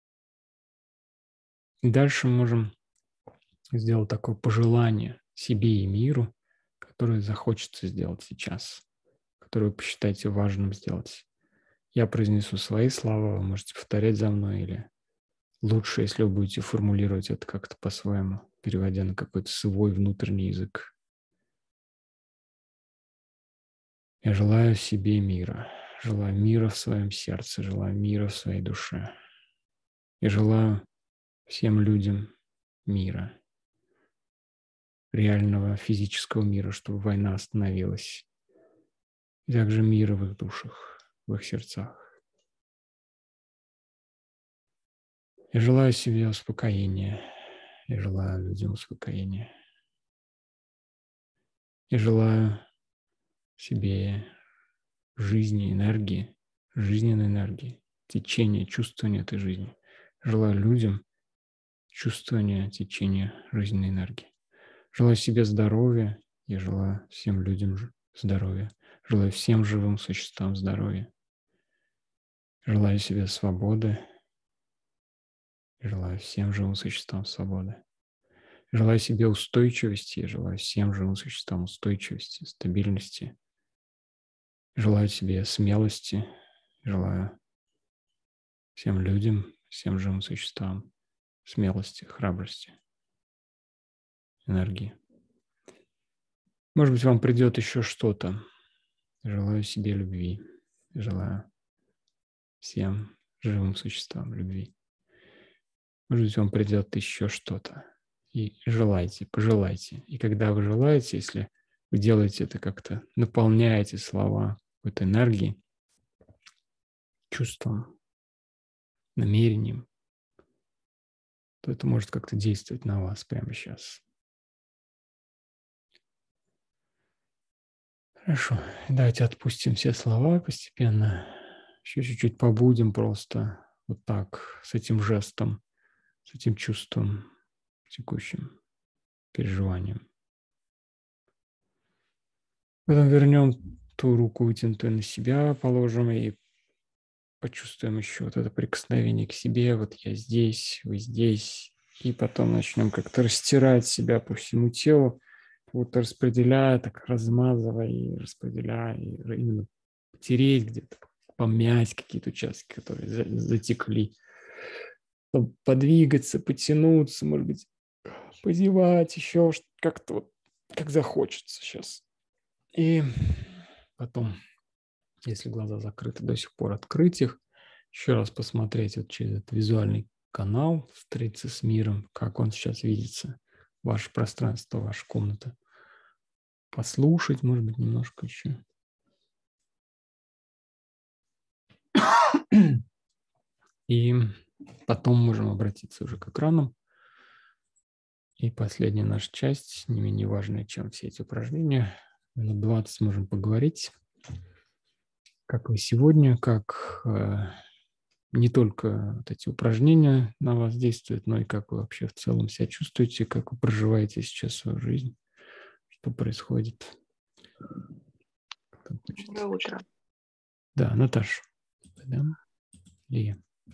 И дальше мы можем сделать такое пожелание себе и миру, которое захочется сделать сейчас, которое вы посчитаете важным сделать. Я произнесу свои слова, вы можете повторять за мной, или лучше, если вы будете формулировать это как-то по-своему, переводя на какой-то свой внутренний язык. Я желаю себе мира, желаю мира в своем сердце, желаю мира в своей душе. Я желаю всем людям мира, реального физического мира, чтобы война остановилась. и также мира в их душах, в их сердцах. Я желаю себе успокоения. Я желаю людям успокоения. Я желаю себе жизни, энергии, жизненной энергии, течения, чувствования этой жизни. Желаю людям чувствования, течения жизненной энергии. Желаю себе здоровья. Я желаю всем людям здоровья. Желаю всем живым существам здоровья. Желаю себе свободы. Желаю всем живым существам свободы. Желаю себе устойчивости. Желаю всем живым существам устойчивости, стабильности. Желаю себе смелости. Желаю всем людям, всем живым существам смелости, храбрости, энергии. Может быть, вам придет еще что-то. Желаю себе любви. Желаю всем живым существам любви. Может быть, вам придет еще что-то. И желайте, пожелайте. И когда вы желаете, если вы делаете это как-то, наполняете слова какой-то энергией, чувством, намерением, то это может как-то действовать на вас прямо сейчас. Хорошо. Давайте отпустим все слова постепенно. Еще чуть-чуть побудем просто вот так, с этим жестом, с этим чувством, текущим переживанием. Потом вернем ту руку вытянутую на себя, положим и почувствуем еще вот это прикосновение к себе. Вот я здесь, вы здесь. И потом начнем как-то растирать себя по всему телу, вот распределяя, так размазывая и распределяя, и именно потереть где-то, помять какие-то участки, которые затекли. Подвигаться, потянуться, может быть, позевать еще как-то вот, как захочется сейчас. И потом, если глаза закрыты, до сих пор открыть их, еще раз посмотреть вот через этот визуальный канал, встретиться с миром, как он сейчас видится, ваше пространство, ваша комната. Послушать, может быть, немножко еще. И потом можем обратиться уже к экранам. И последняя наша часть, не менее важная, чем все эти упражнения. Минут двадцать можем поговорить, как вы сегодня, как э, не только вот эти упражнения на вас действуют, но и как вы вообще в целом себя чувствуете, как вы проживаете сейчас свою жизнь, что происходит. Доброе утро. Да, Наташа. Да? Лия.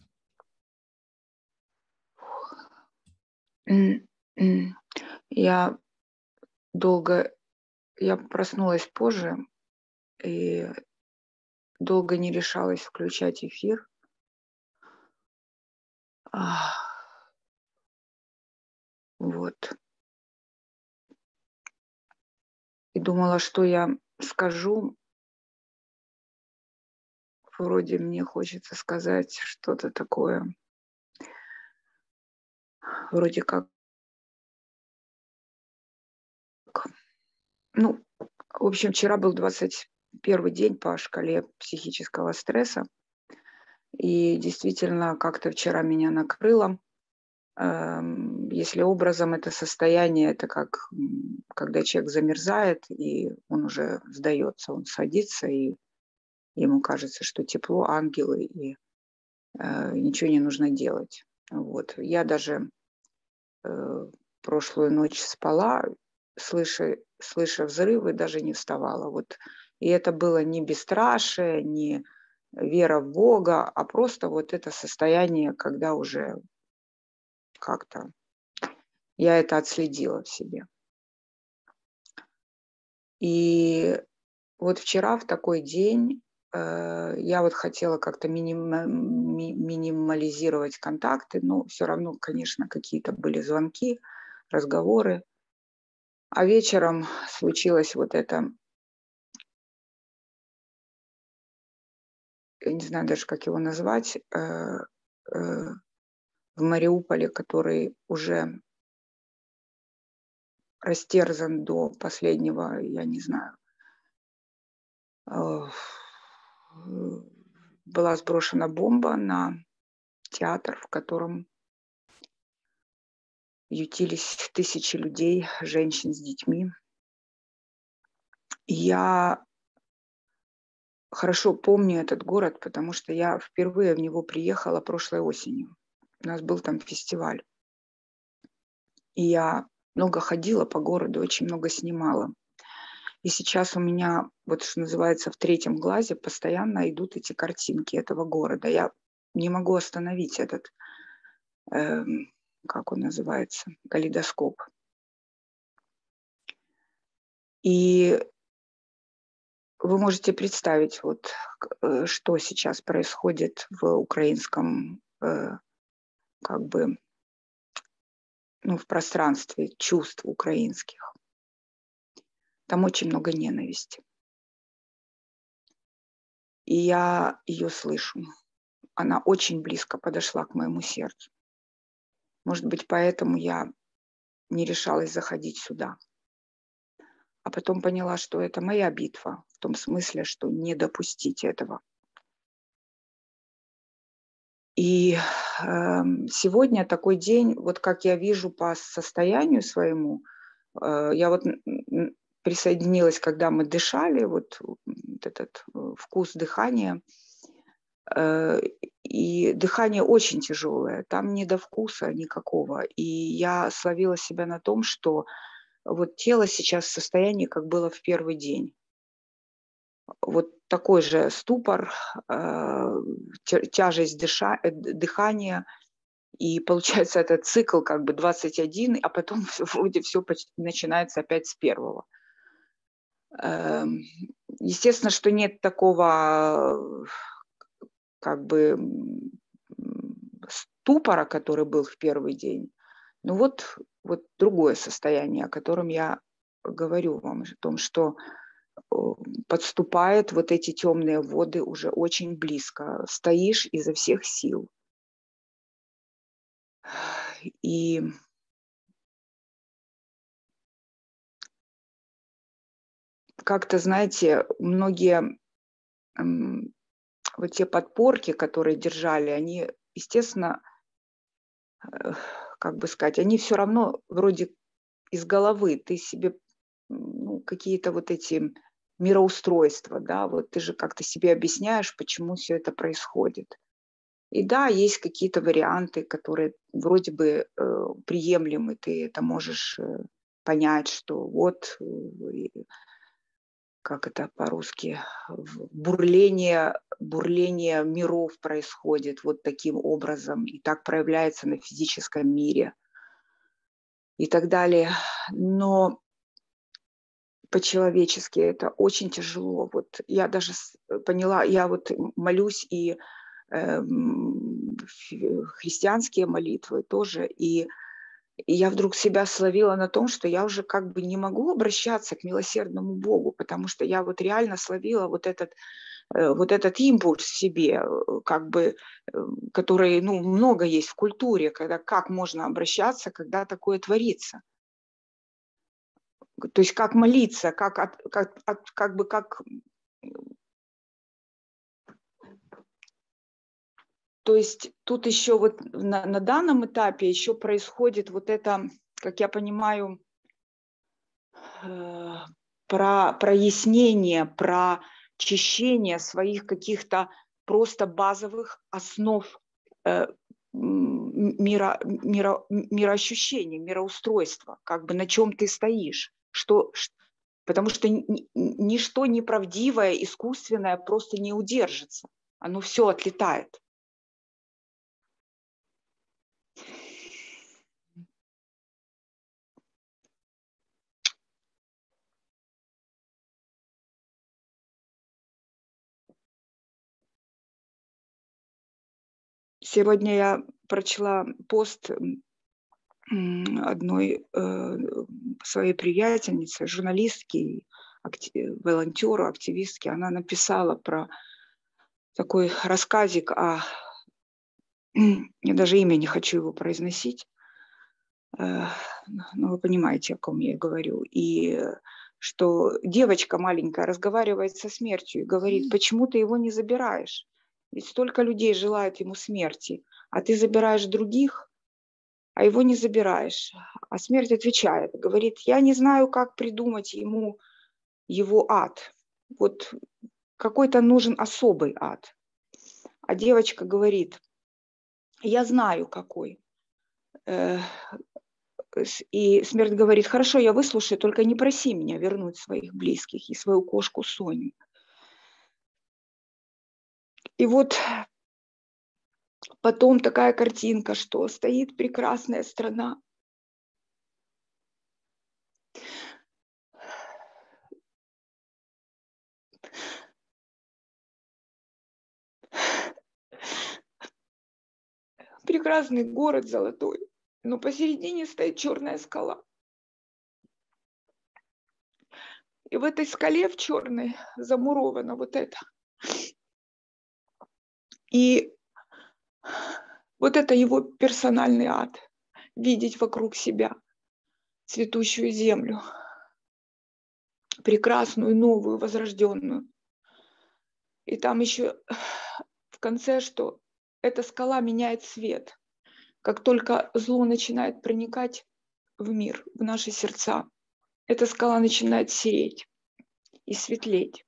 Я долго, я проснулась позже и долго не решалась включать эфир. Вот. И думала, что я скажу. Вроде мне хочется сказать что-то такое, вроде как, ну, в общем, вчера был двадцать первый день по шкале психического стресса. И действительно, как-то вчера меня накрыло. Если образом это состояние, это как когда человек замерзает, и он уже сдается, он садится, и ему кажется, что тепло, ангелы, и э, ничего не нужно делать. Вот. Я даже э, прошлую ночь спала, слыша, слыша взрывы, даже не вставала. Вот. И это было не бесстрашие, не вера в Бога, а просто вот это состояние, когда уже как-то я это отследила в себе. И вот вчера в такой день э, я вот хотела как-то минима- ми- минимализировать контакты, но все равно, конечно, какие-то были звонки, разговоры. А вечером случилось вот это, я не знаю даже, как его назвать, э, э, в Мариуполе, который уже растерзан до последнего, я не знаю, э, была сброшена бомба на театр, в котором ютились тысячи людей, женщин с детьми. Я хорошо помню этот город, потому что я впервые в него приехала прошлой осенью. У нас был там фестиваль. И я много ходила по городу, очень много снимала. И сейчас у меня, вот что называется, в третьем глазе постоянно идут эти картинки этого города. Я не могу остановить этот, эм, как он называется, калейдоскоп. И вы можете представить, вот, э, что сейчас происходит в украинском, э, как бы, ну, в пространстве чувств украинских. Там очень много ненависти. И я ее слышу. Она очень близко подошла к моему сердцу. Может быть, поэтому я не решалась заходить сюда. А потом поняла, что это моя битва, в том смысле, что не допустить этого. И э, сегодня такой день, вот как я вижу по состоянию своему, э, я вот н- н- присоединилась, когда мы дышали, вот, вот этот э, вкус дыхания, э, и дыхание очень тяжелое, там не до вкуса никакого. И я словила себя на том, что вот тело сейчас в состоянии, как было в первый день. Вот такой же ступор, э, тя- тяжесть дыша, э, д- дыхания, и получается этот цикл как бы двадцать один, а потом всё, вроде все начинается опять с первого. Эм, Естественно, что нет такого, э, как бы, м, м, ступора, который был в первый день. Ну вот, вот другое состояние, о котором я говорю вам, о том, что о, подступают вот эти темные воды уже очень близко. Стоишь изо всех сил. И как-то, знаете, многие м, вот те подпорки, которые держали, они, естественно, э, как бы сказать, они все равно вроде из головы. Ты себе м, ну, какие-то вот эти мироустройства, да, вот ты же как-то себе объясняешь, почему все это происходит. И да, есть какие-то варианты, которые вроде бы э, приемлемы, ты это можешь э, понять, что вот, э, и как это по-русски, в- бурление, бурление миров происходит вот таким образом, и так проявляется на физическом мире и так далее. Но по-человечески это очень тяжело. Вот я даже с- поняла, я вот молюсь и эм, фи- христианские молитвы тоже, и и я вдруг себя словила на том, что я уже как бы не могу обращаться к милосердному Богу, потому что я вот реально словила вот этот, э, вот этот импульс в себе, э, как бы, э, который, ну, много есть в культуре, когда как можно обращаться, когда такое творится. То есть как молиться, как, от, как, от- как бы как. То есть тут еще вот на, на данном этапе еще происходит вот это, как я понимаю, э, про прояснение, про чищение своих каких-то просто базовых основ э, м, мира, мира, мироощущения, мироустройства, как бы на чем ты стоишь, что, ш- потому что ни- ни- ничто неправдивое, искусственное просто не удержится, оно все отлетает. Сегодня я прочла пост м, одной э, своей приятельницы, журналистки, акти- волонтеру, активистки. Она написала про такой рассказик, а я даже имя не хочу его произносить, э, но вы понимаете, о ком я говорю. И что девочка маленькая разговаривает со смертью и говорит: почему ты его не забираешь? Ведь столько людей желают ему смерти, а ты забираешь других, а его не забираешь. А смерть отвечает, говорит: я не знаю, как придумать ему его ад. Вот какой-то нужен особый ад. А девочка говорит: я знаю, какой. И смерть говорит: хорошо, я выслушаю, только не проси меня вернуть своих близких и свою кошку Соню. И вот потом такая картинка, что стоит прекрасная страна. Прекрасный город золотой, но посередине стоит черная скала. И в этой скале, в черной, замуровано вот это. И вот это его персональный ад. Видеть вокруг себя цветущую землю, прекрасную, новую, возрожденную. И там еще в конце, что эта скала меняет цвет. Как только зло начинает проникать в мир, в наши сердца, эта скала начинает сереть и светлеть.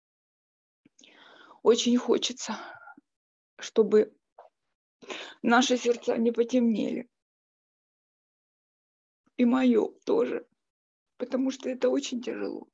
Очень хочется, чтобы наши сердца не потемнели. И мое тоже, потому что это очень тяжело.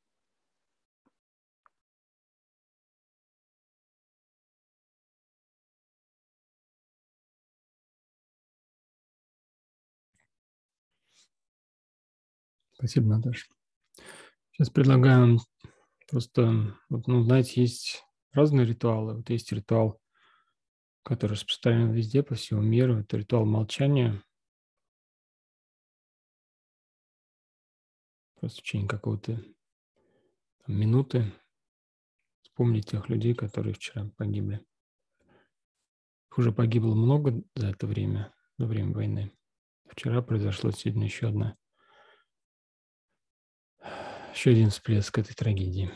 Спасибо, Наташа. Сейчас предлагаю просто, вот, ну, знаете, есть разные ритуалы. Вот есть ритуал, который распространен везде, по всему миру. Это ритуал молчания. Просто в течение какого-то там, минуты вспомнить тех людей, которые вчера погибли. Их уже погибло много за это время, за время войны. Вчера произошло сегодня еще одна, еще один всплеск этой трагедии.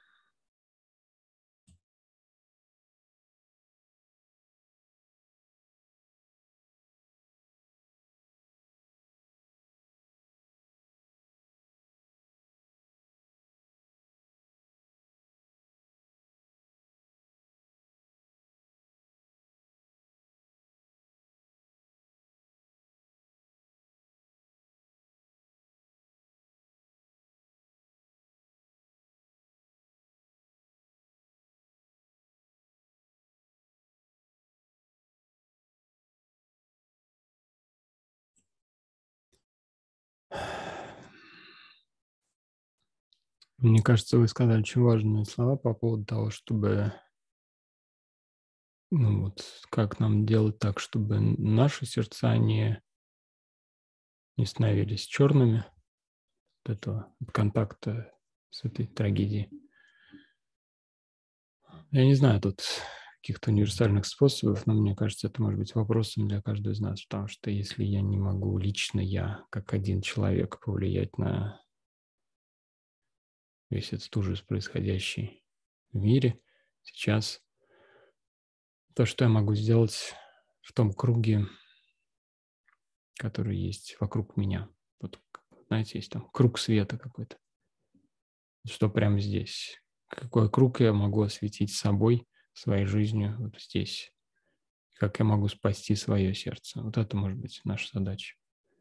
Мне кажется, вы сказали очень важные слова по поводу того, чтобы, ну вот, как нам делать так, чтобы наши сердца не, не становились черными от этого, от контакта с этой трагедией. Я не знаю тут каких-то универсальных способов, но мне кажется, это может быть вопросом для каждого из нас, потому что если я не могу лично я, как один человек, повлиять на весь этот ужас, происходящий в мире сейчас, то, что я могу сделать в том круге, который есть вокруг меня. Вот, знаете, есть там круг света какой-то. Что прямо здесь? Какой круг я могу осветить собой, своей жизнью вот здесь? Как я могу спасти свое сердце? Вот это может быть наша задача.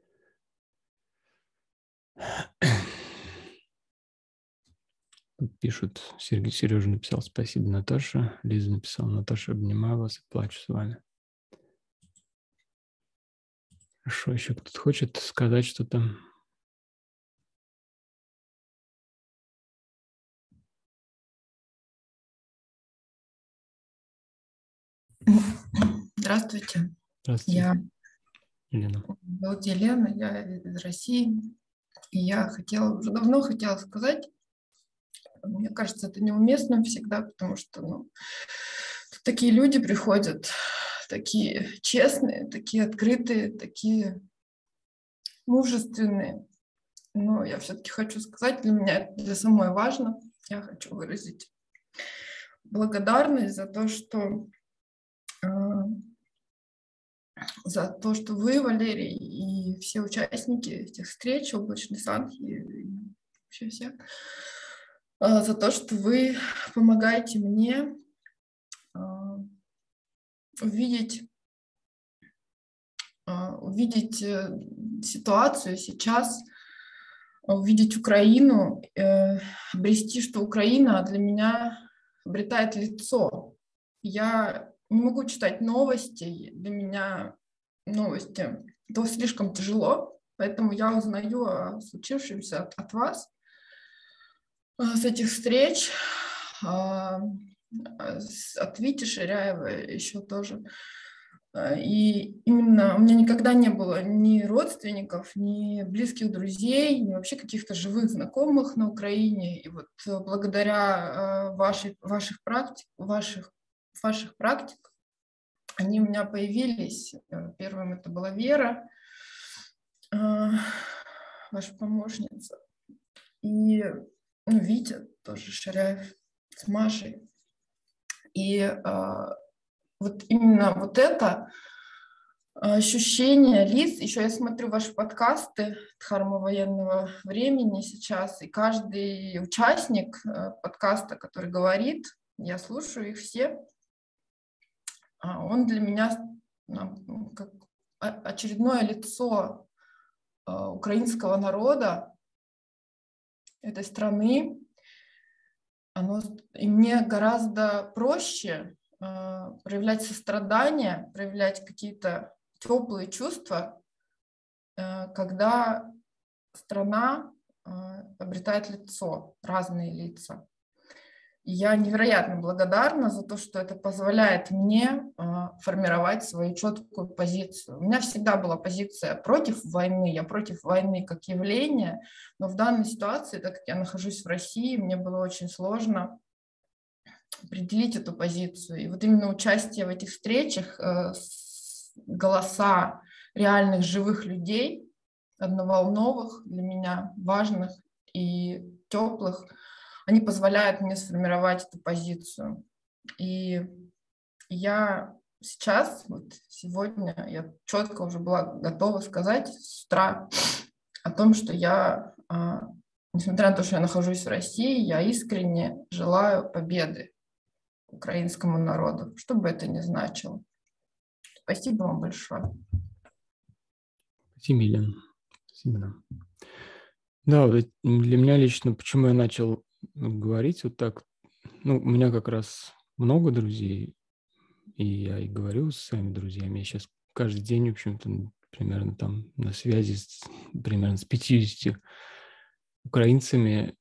Тут пишут, Сергей Сережа написал: спасибо, Наташа. Лиза написала: Наташа, обнимаю вас и плачу с вами. Хорошо, еще кто-то хочет сказать что-то? Здравствуйте. Здравствуйте, я Елена. Зовут Елена, я из России. И я хотела, уже давно хотела сказать, мне кажется, это неуместно всегда, потому что ну, такие люди приходят, такие честные, такие открытые, такие мужественные. но я все-таки хочу сказать, для меня это для самой важно. Я хочу выразить благодарность за то, что э, за то, что вы, Валерий, и все участники этих встреч, облачный сад и вообще все, э, за то, что вы помогаете мне э, увидеть, э, увидеть э, ситуацию сейчас, увидеть Украину, э, обрести, что Украина для меня обретает лицо. Я не могу читать новости, для меня новости это слишком тяжело, поэтому я узнаю о случившемся от, от вас, э, с этих встреч, э, от Вити Ширяева еще тоже. И именно у меня никогда не было ни родственников, ни близких друзей, ни вообще каких-то живых знакомых на Украине. И вот благодаря вашей, ваших практик, ваших, ваших практик они у меня появились. Первым это была Вера, ваша помощница, и ну, Витя тоже Ширяев с Машей. И вот именно вот это ощущение лиц, еще я смотрю ваши подкасты Дхарма военного времени сейчас, и каждый участник подкаста, который говорит, я слушаю их все, он для меня как очередное лицо украинского народа, этой страны. Оно, и мне гораздо проще проявлять сострадание, проявлять какие-то теплые чувства, когда страна обретает лицо, разные лица. И я невероятно благодарна за то, что это позволяет мне формировать свою четкую позицию. У меня всегда была позиция против войны, я против войны как явления, но в данной ситуации, так как я нахожусь в России, мне было очень сложно определить эту позицию. И вот именно участие в этих встречах, э, голоса реальных живых людей, одноволновых для меня, важных и теплых, они позволяют мне сформировать эту позицию. И я сейчас, вот сегодня, я четко уже была готова сказать с утра о том, что я, несмотря на то, что я нахожусь в России, я искренне желаю победы украинскому народу, что бы это ни значило. Спасибо вам большое. Спасибо, Елена. Спасибо. Да, вот для меня лично, почему я начал говорить вот так, ну, у меня как раз много друзей, и я и говорю с своими друзьями. Я сейчас каждый день, в общем-то, примерно там на связи с, примерно с пятьюдесятью украинцами,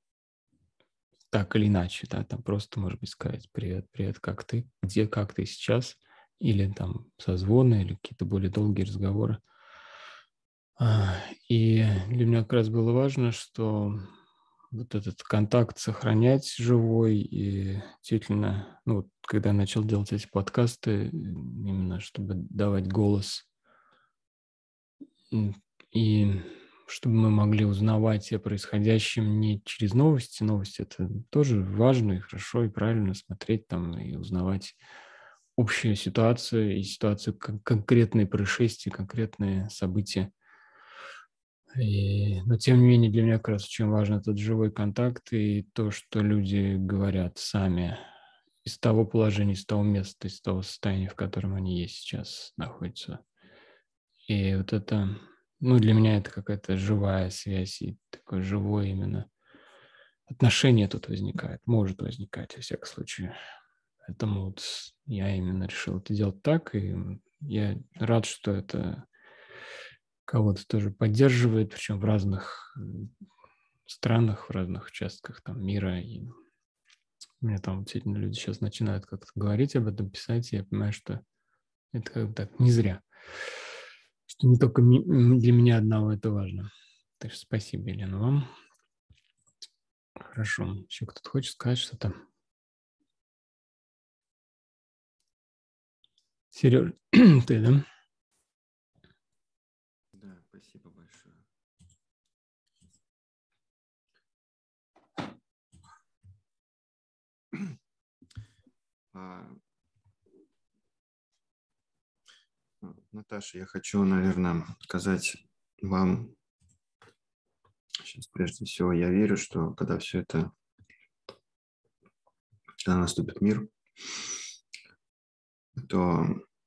так или иначе, да, там просто, может быть, сказать привет, привет, как ты, где, как ты сейчас, или там созвоны, или какие-то более долгие разговоры. И для меня как раз было важно, что вот этот контакт сохранять живой и действительно, ну, вот, когда я начал делать эти подкасты, именно чтобы давать голос и чтобы мы могли узнавать о происходящем не через новости. Новости – это тоже важно и хорошо, и правильно смотреть там и узнавать общую ситуацию и ситуацию, конкретные происшествия, конкретные события. И, но тем не менее для меня как раз очень важен этот живой контакт и то, что люди говорят сами из того положения, из того места, из того состояния, в котором они есть сейчас, находятся. И вот это, ну, для меня это какая-то живая связь и такое живое именно отношение тут возникает, может возникать во всяком случае. Поэтому вот я именно решил это делать так, и я рад, что это кого-то тоже поддерживает, причем в разных странах, в разных участках там мира. И у меня там действительно люди сейчас начинают как-то говорить об этом, писать, и я понимаю, что это как бы так не зря. Что не только для меня одного это важно. Так что спасибо, Елена, вам. Хорошо. Еще кто-то хочет сказать что-то? Сереж, ты, да? Да, спасибо большое. Наташа, я хочу, наверное, сказать вам, сейчас прежде всего, я верю, что когда все это, когда наступит мир, то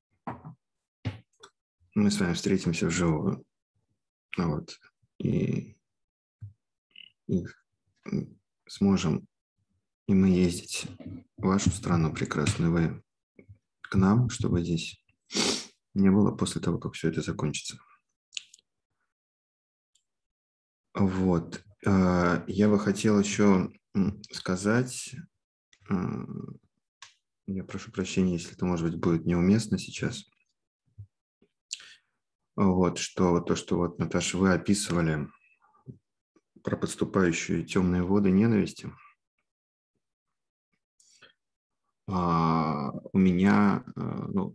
мы с вами встретимся вживую. Вот, и, и сможем и мы ездить в вашу страну прекрасную, вы к нам, чтобы здесь не было после того, как все это закончится. Вот. Я бы хотел еще сказать, я прошу прощения, если это, может быть, будет неуместно сейчас, вот, что то, что вот, Наташа, вы описывали про подступающие темные воды ненависти, у меня, ну,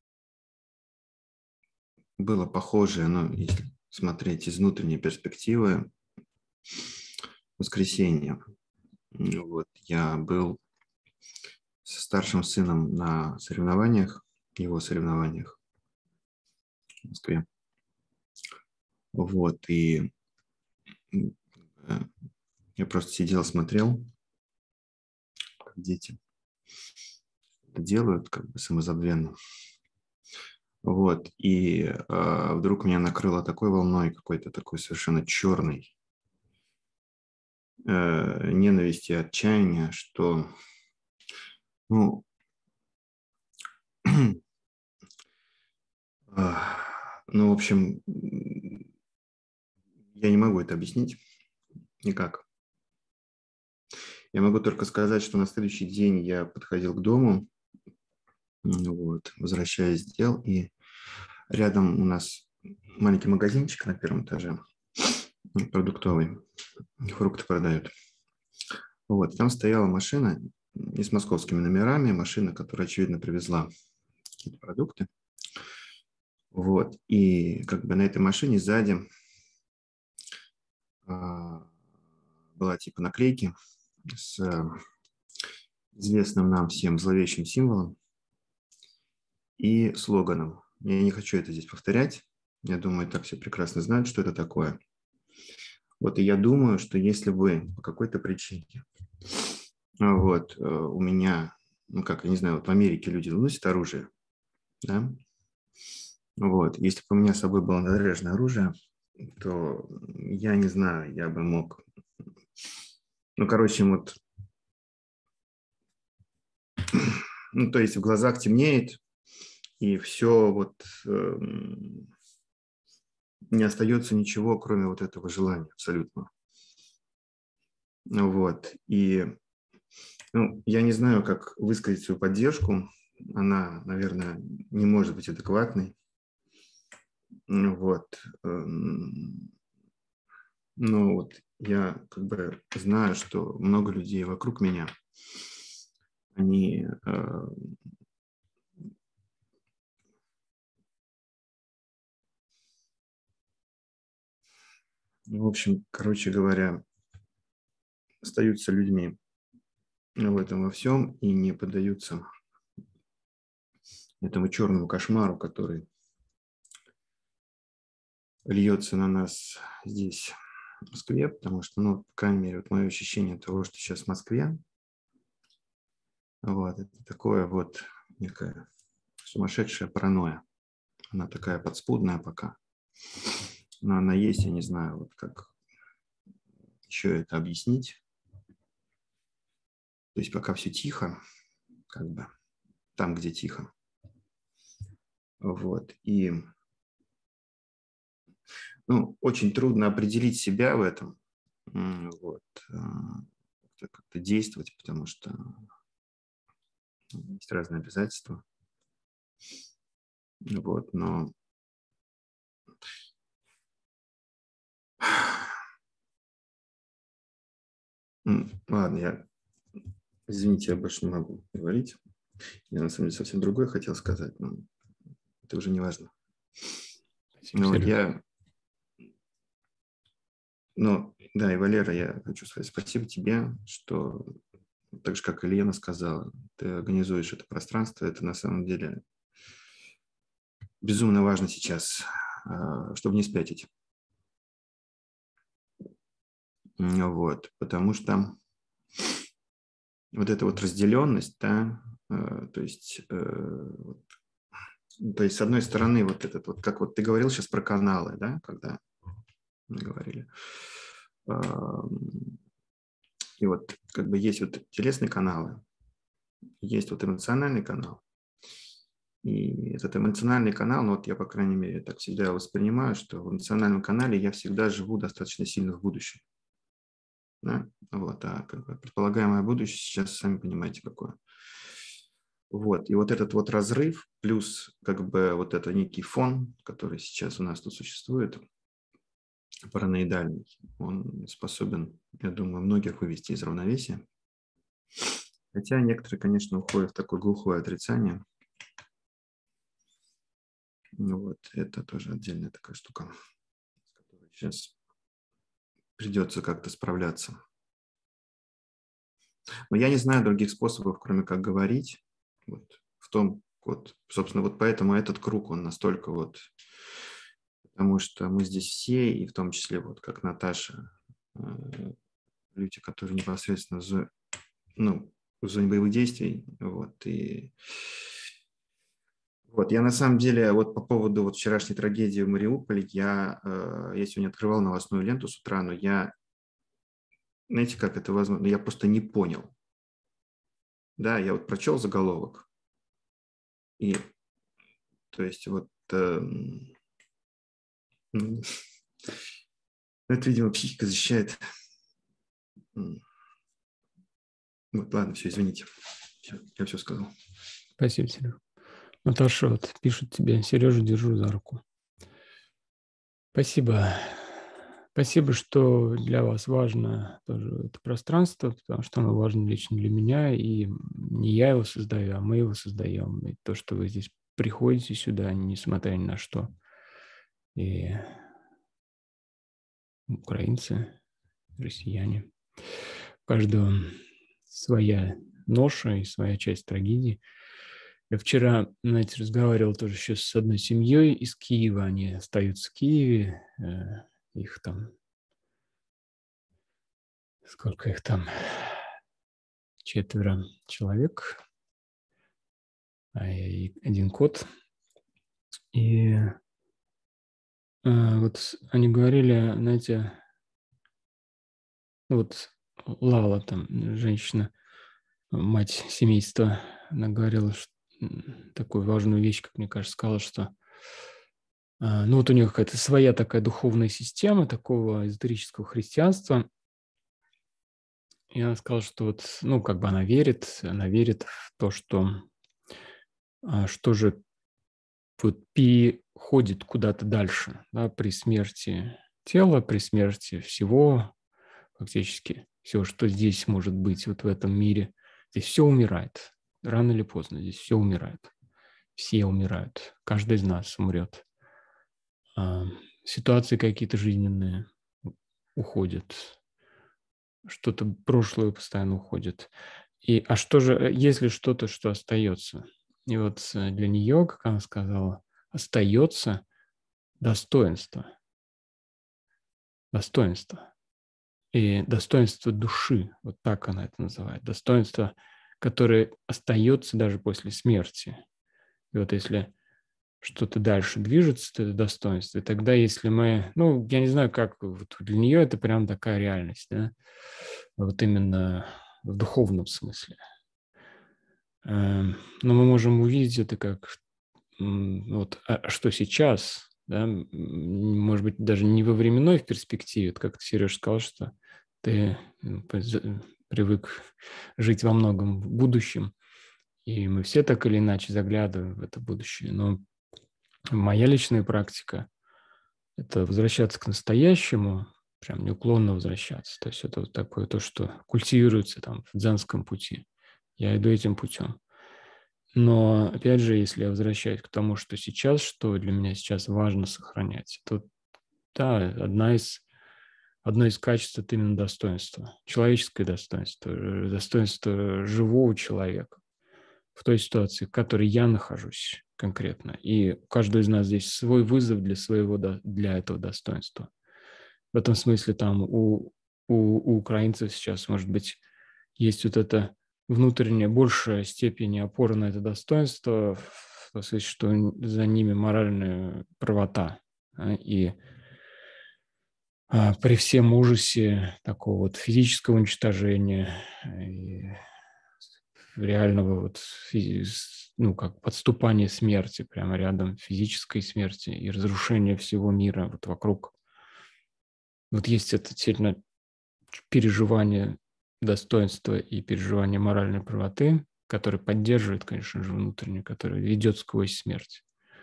было похожее, но если смотреть из внутренней перспективы, воскресенье. Вот, я был со старшим сыном на соревнованиях, его соревнованиях в Москве. Вот, и я просто сидел, смотрел, как дети делают, как бы самозабвенно. Вот, и э, вдруг меня накрыло такой волной, какой-то такой совершенно черной э, ненависти и отчаяния, что, ну, э, ну, в общем, я не могу это объяснить никак. Я могу только сказать, что на следующий день я подходил к дому, вот, возвращаясь с дел, и рядом у нас маленький магазинчик на первом этаже, продуктовый, фрукты продают. Вот, там стояла машина не с московскими номерами, машина, которая, очевидно, привезла какие-то продукты. Вот, и как бы на этой машине сзади а, была типа наклейки с известным нам всем зловещим символом и слоганом. Я не хочу это здесь повторять. Я думаю, так все прекрасно знают, что это такое. Вот, и я думаю, что если бы по какой-то причине вот, у меня, ну как, я не знаю, вот в Америке люди носят оружие, да, вот, если бы у меня с собой было заряженное оружие, то я не знаю, я бы мог, ну, короче, вот, ну, то есть в глазах темнеет, и все вот, э, не остается ничего, кроме вот этого желания абсолютно. Вот, и, ну, я не знаю, как высказать свою поддержку, она, наверное, не может быть адекватной. Вот. Ну вот я как бы знаю, что много людей вокруг меня, они в общем, короче говоря, остаются людьми в этом во всем и не поддаются этому черному кошмару, который льется на нас здесь, в Москве, потому что, ну, по крайней мере, вот мое ощущение того, что сейчас в Москве, вот, это такое вот некая сумасшедшая паранойя. Она такая подспудная пока, но она есть, я не знаю, вот как еще это объяснить. То есть пока все тихо, как бы там, где тихо. Вот, и ну, очень трудно определить себя в этом, вот, как-то действовать, потому что есть разные обязательства. Вот, но ладно, я, извините, я больше не могу говорить. Я на самом деле совсем другое хотел сказать, но это уже не важно. Но я, ну, да, и Валера, я хочу сказать спасибо тебе, что так же, как Ильена сказала, ты организуешь это пространство, это на самом деле безумно важно сейчас, чтобы не спятить. Вот, потому что вот эта вот разделенность, да, то есть, то есть, с одной стороны, вот этот вот, как вот ты говорил сейчас про каналы, да, когда мы говорили, и вот как бы есть вот телесные каналы, есть вот эмоциональный канал. И этот эмоциональный канал, ну вот я, по крайней мере, так всегда воспринимаю, что в эмоциональном канале я всегда живу достаточно сильно в будущем. Да? Вот, а как бы предполагаемое будущее сейчас, сами понимаете, какое. Вот, и вот этот вот разрыв, плюс как бы вот это некий фон, который сейчас у нас тут существует, параноидальный, он способен, я думаю, многих вывести из равновесия. Хотя некоторые, конечно, уходят в такое глухое отрицание. Ну вот, это тоже отдельная такая штука, с которой сейчас придется как-то справляться. Но я не знаю других способов, кроме как говорить. Вот, в том, вот, собственно, вот поэтому этот круг, он настолько вот, потому что мы здесь все, и в том числе, вот как Наташа, люди, которые непосредственно в зоне, ну, в зоне боевых действий, вот, и вот, я на самом деле, вот по поводу вот вчерашней трагедии в Мариуполе, я, я сегодня открывал новостную ленту с утра, но я, знаете, как это возможно, я просто не понял. Да, я вот прочел заголовок, и, то есть, вот, э, ну, это, видимо, психика защищает. Вот, ладно, все, извините, все, я все сказал. Спасибо, Серега. Наташа вот пишет тебе: Сережа, держу за руку. Спасибо. Спасибо, что для вас важно тоже это пространство, потому что оно важно лично для меня, и не я его создаю, а мы его создаем. И то, что вы здесь приходите сюда, несмотря ни на что, и украинцы, россияне, у каждого своя ноша и своя часть трагедии. Я вчера, знаете, разговаривал тоже еще с одной семьей из Киева. Они остаются в Киеве. Их там... Сколько их там? Четверо человек. И один кот. И вот они говорили, знаете, вот Лала, там, женщина, мать семейства, она говорила, что такую важную вещь, как мне кажется, сказала, что ну вот у нее какая-то своя такая духовная система такого эзотерического христианства. И она сказала, что вот, ну, как бы она верит, она верит в то, что, что же вот переходит куда-то дальше, да, при смерти тела, при смерти всего, фактически, все, что здесь может быть вот в этом мире, здесь все умирает. Рано или поздно здесь все умирает. Все умирают. Каждый из нас умрет. Ситуации какие-то жизненные уходят. Что-то прошлое постоянно уходит. И, а что же, если что-то, что остается? И вот для нее, как она сказала, остается достоинство. Достоинство. И достоинство души, вот так она это называет. Достоинство, которое остается даже после смерти. И вот если что-то дальше движется, то это достоинство. И тогда, если мы, ну, я не знаю, как вот для нее это прям такая реальность, да, вот именно в духовном смысле. Но мы можем увидеть это как, вот, а что сейчас, да, может быть, даже не во временной перспективе, вот как Сереж сказал, что ты привык жить во многом в будущем, и мы все так или иначе заглядываем в это будущее, но моя личная практика – это возвращаться к настоящему, прям неуклонно возвращаться. То есть это вот такое то, что культивируется там в дзенском пути. Я иду этим путем. Но, опять же, если я возвращаюсь к тому, что сейчас, что для меня сейчас важно сохранять, то, да, одна из одно из качеств – это именно достоинство, человеческое достоинство, достоинство живого человека в той ситуации, в которой я нахожусь конкретно. И у каждого из нас здесь свой вызов для, своего, для этого достоинства. В этом смысле там у, у, у украинцев сейчас, может быть, есть вот эта внутренняя большая степень опоры на это достоинство, в том смысле, что за ними моральная правота. И а, при всем ужасе такого вот физического уничтожения и реального вот, ну, как подступания смерти прямо рядом, физической смерти и разрушения всего мира вот вокруг. Вот есть это действительно переживание достоинства и переживание моральной правоты, которое поддерживает, конечно же, внутренне, которое ведет сквозь смерть.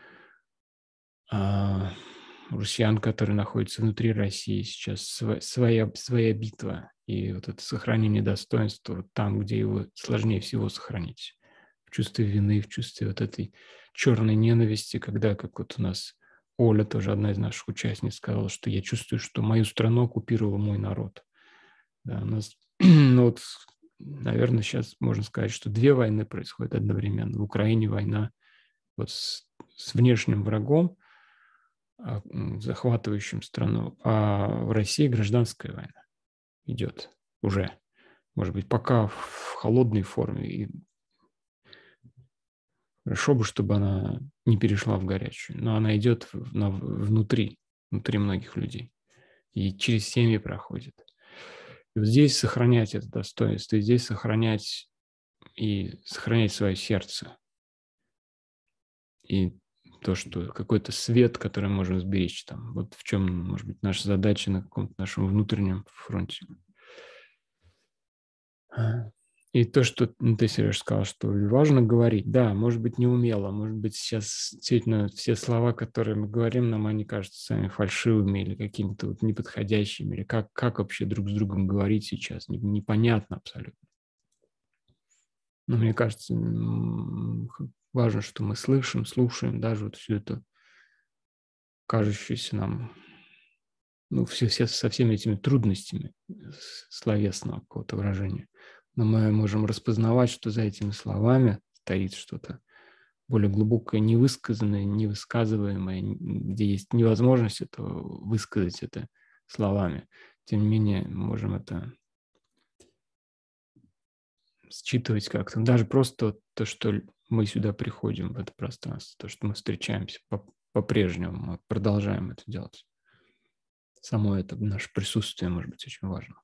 А россиян, которые находятся внутри России, сейчас своя, своя битва. И вот это сохранение достоинства там, где его сложнее всего сохранить. В чувстве вины, в чувстве вот этой черной ненависти, когда, как вот у нас Оля, тоже одна из наших участниц, сказала, что я чувствую, что мою страну оккупировал мой народ. Да, у нас, ну вот, наверное, сейчас можно сказать, что две войны происходят одновременно. В Украине война вот с, с внешним врагом, захватывающим страну, а в России гражданская война идет уже. Может быть, пока в холодной форме. И хорошо бы, чтобы она не перешла в горячую, но она идет внутри, внутри многих людей. И через семьи проходит. И вот здесь сохранять это достоинство, и здесь сохранять и сохранять свое сердце. И то, что какой-то свет, который можем сберечь там. Вот в чем, может быть, наша задача на каком-то нашем внутреннем фронте. И то, что ну, ты, Сереж, сказал, что важно говорить. Да, может быть, неумело. Может быть, сейчас действительно все слова, которые мы говорим, нам они кажутся сами фальшивыми или какими-то вот неподходящими. Или как, как вообще друг с другом говорить сейчас? Непонятно абсолютно. Но мне кажется, важно, что мы слышим, слушаем даже вот всю эту кажущуюся нам, ну, все, все со всеми этими трудностями словесного какого-то выражения. Но мы можем распознавать, что за этими словами стоит что-то более глубокое, невысказанное, невысказываемое, где есть невозможность этого высказать это словами. Тем не менее, мы можем это считывать как-то. Даже просто то, что мы сюда приходим в это пространство, то, что мы встречаемся по-прежнему, мы продолжаем это делать. Само это, наше присутствие, может быть, очень важно.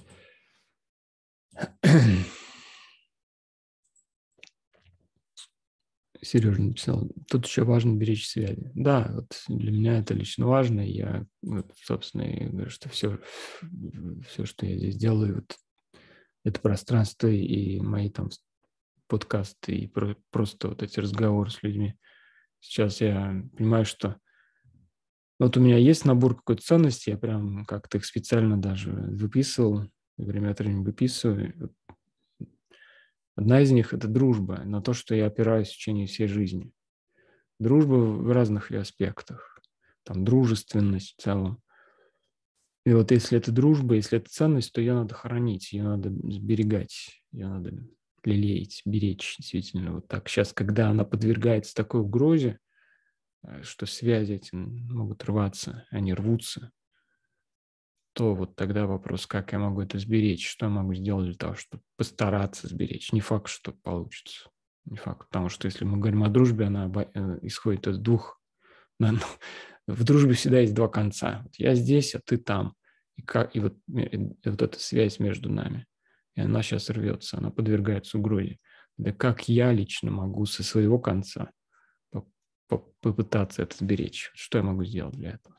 Сережа написал, тут еще важно беречь связи. Да, вот для меня это лично важно. Я, вот, собственно, и говорю, что все, все, что я здесь делаю, вот, это пространство и мои там подкасты, и про, просто вот эти разговоры с людьми. Сейчас я понимаю, что вот у меня есть набор какой-то ценностей, я прям как-то их специально даже выписывал, время от времени выписываю. Одна из них – это дружба, на то, что я опираюсь в течение всей жизни. Дружба в разных ее аспектах. Там дружественность в целом. И вот если это дружба, если это ценность, то ее надо хранить, ее надо сберегать, ее надо лелеять, беречь действительно. Вот так. Сейчас, когда она подвергается такой угрозе, что связи эти могут рваться, они рвутся, то вот тогда вопрос, как я могу это сберечь, что я могу сделать для того, чтобы постараться сберечь. Не факт, что получится. Не факт, потому что если мы говорим о дружбе, она исходит из двух... В дружбе всегда есть два конца. Вот я здесь, а ты там. И, как, и, вот, и вот эта связь между нами. И она сейчас рвется, она подвергается угрозе. Да как я лично могу со своего конца попытаться это сберечь? Что я могу сделать для этого?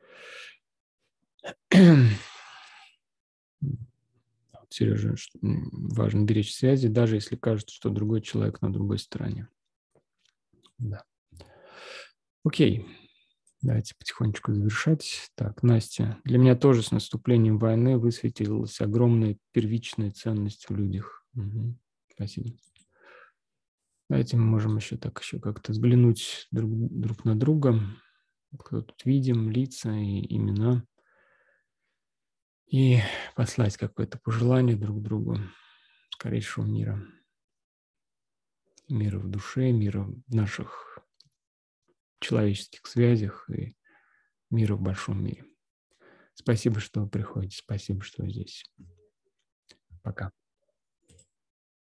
Сережа, важно беречь связи, даже если кажется, что другой человек на другой стороне. Да. Окей. Давайте потихонечку завершать. Так, Настя, для меня тоже с наступлением войны высветилась огромная первичная ценность в людях. Угу. Спасибо. Давайте мы можем еще так еще как-то взглянуть друг, друг на друга. Кто тут видим, лица и имена. и послать какое-то пожелание друг другу скорейшего мира. Мира в душе, мира в наших человеческих связях и мира в большом мире. Спасибо, что вы приходите. Спасибо, что вы здесь. Пока.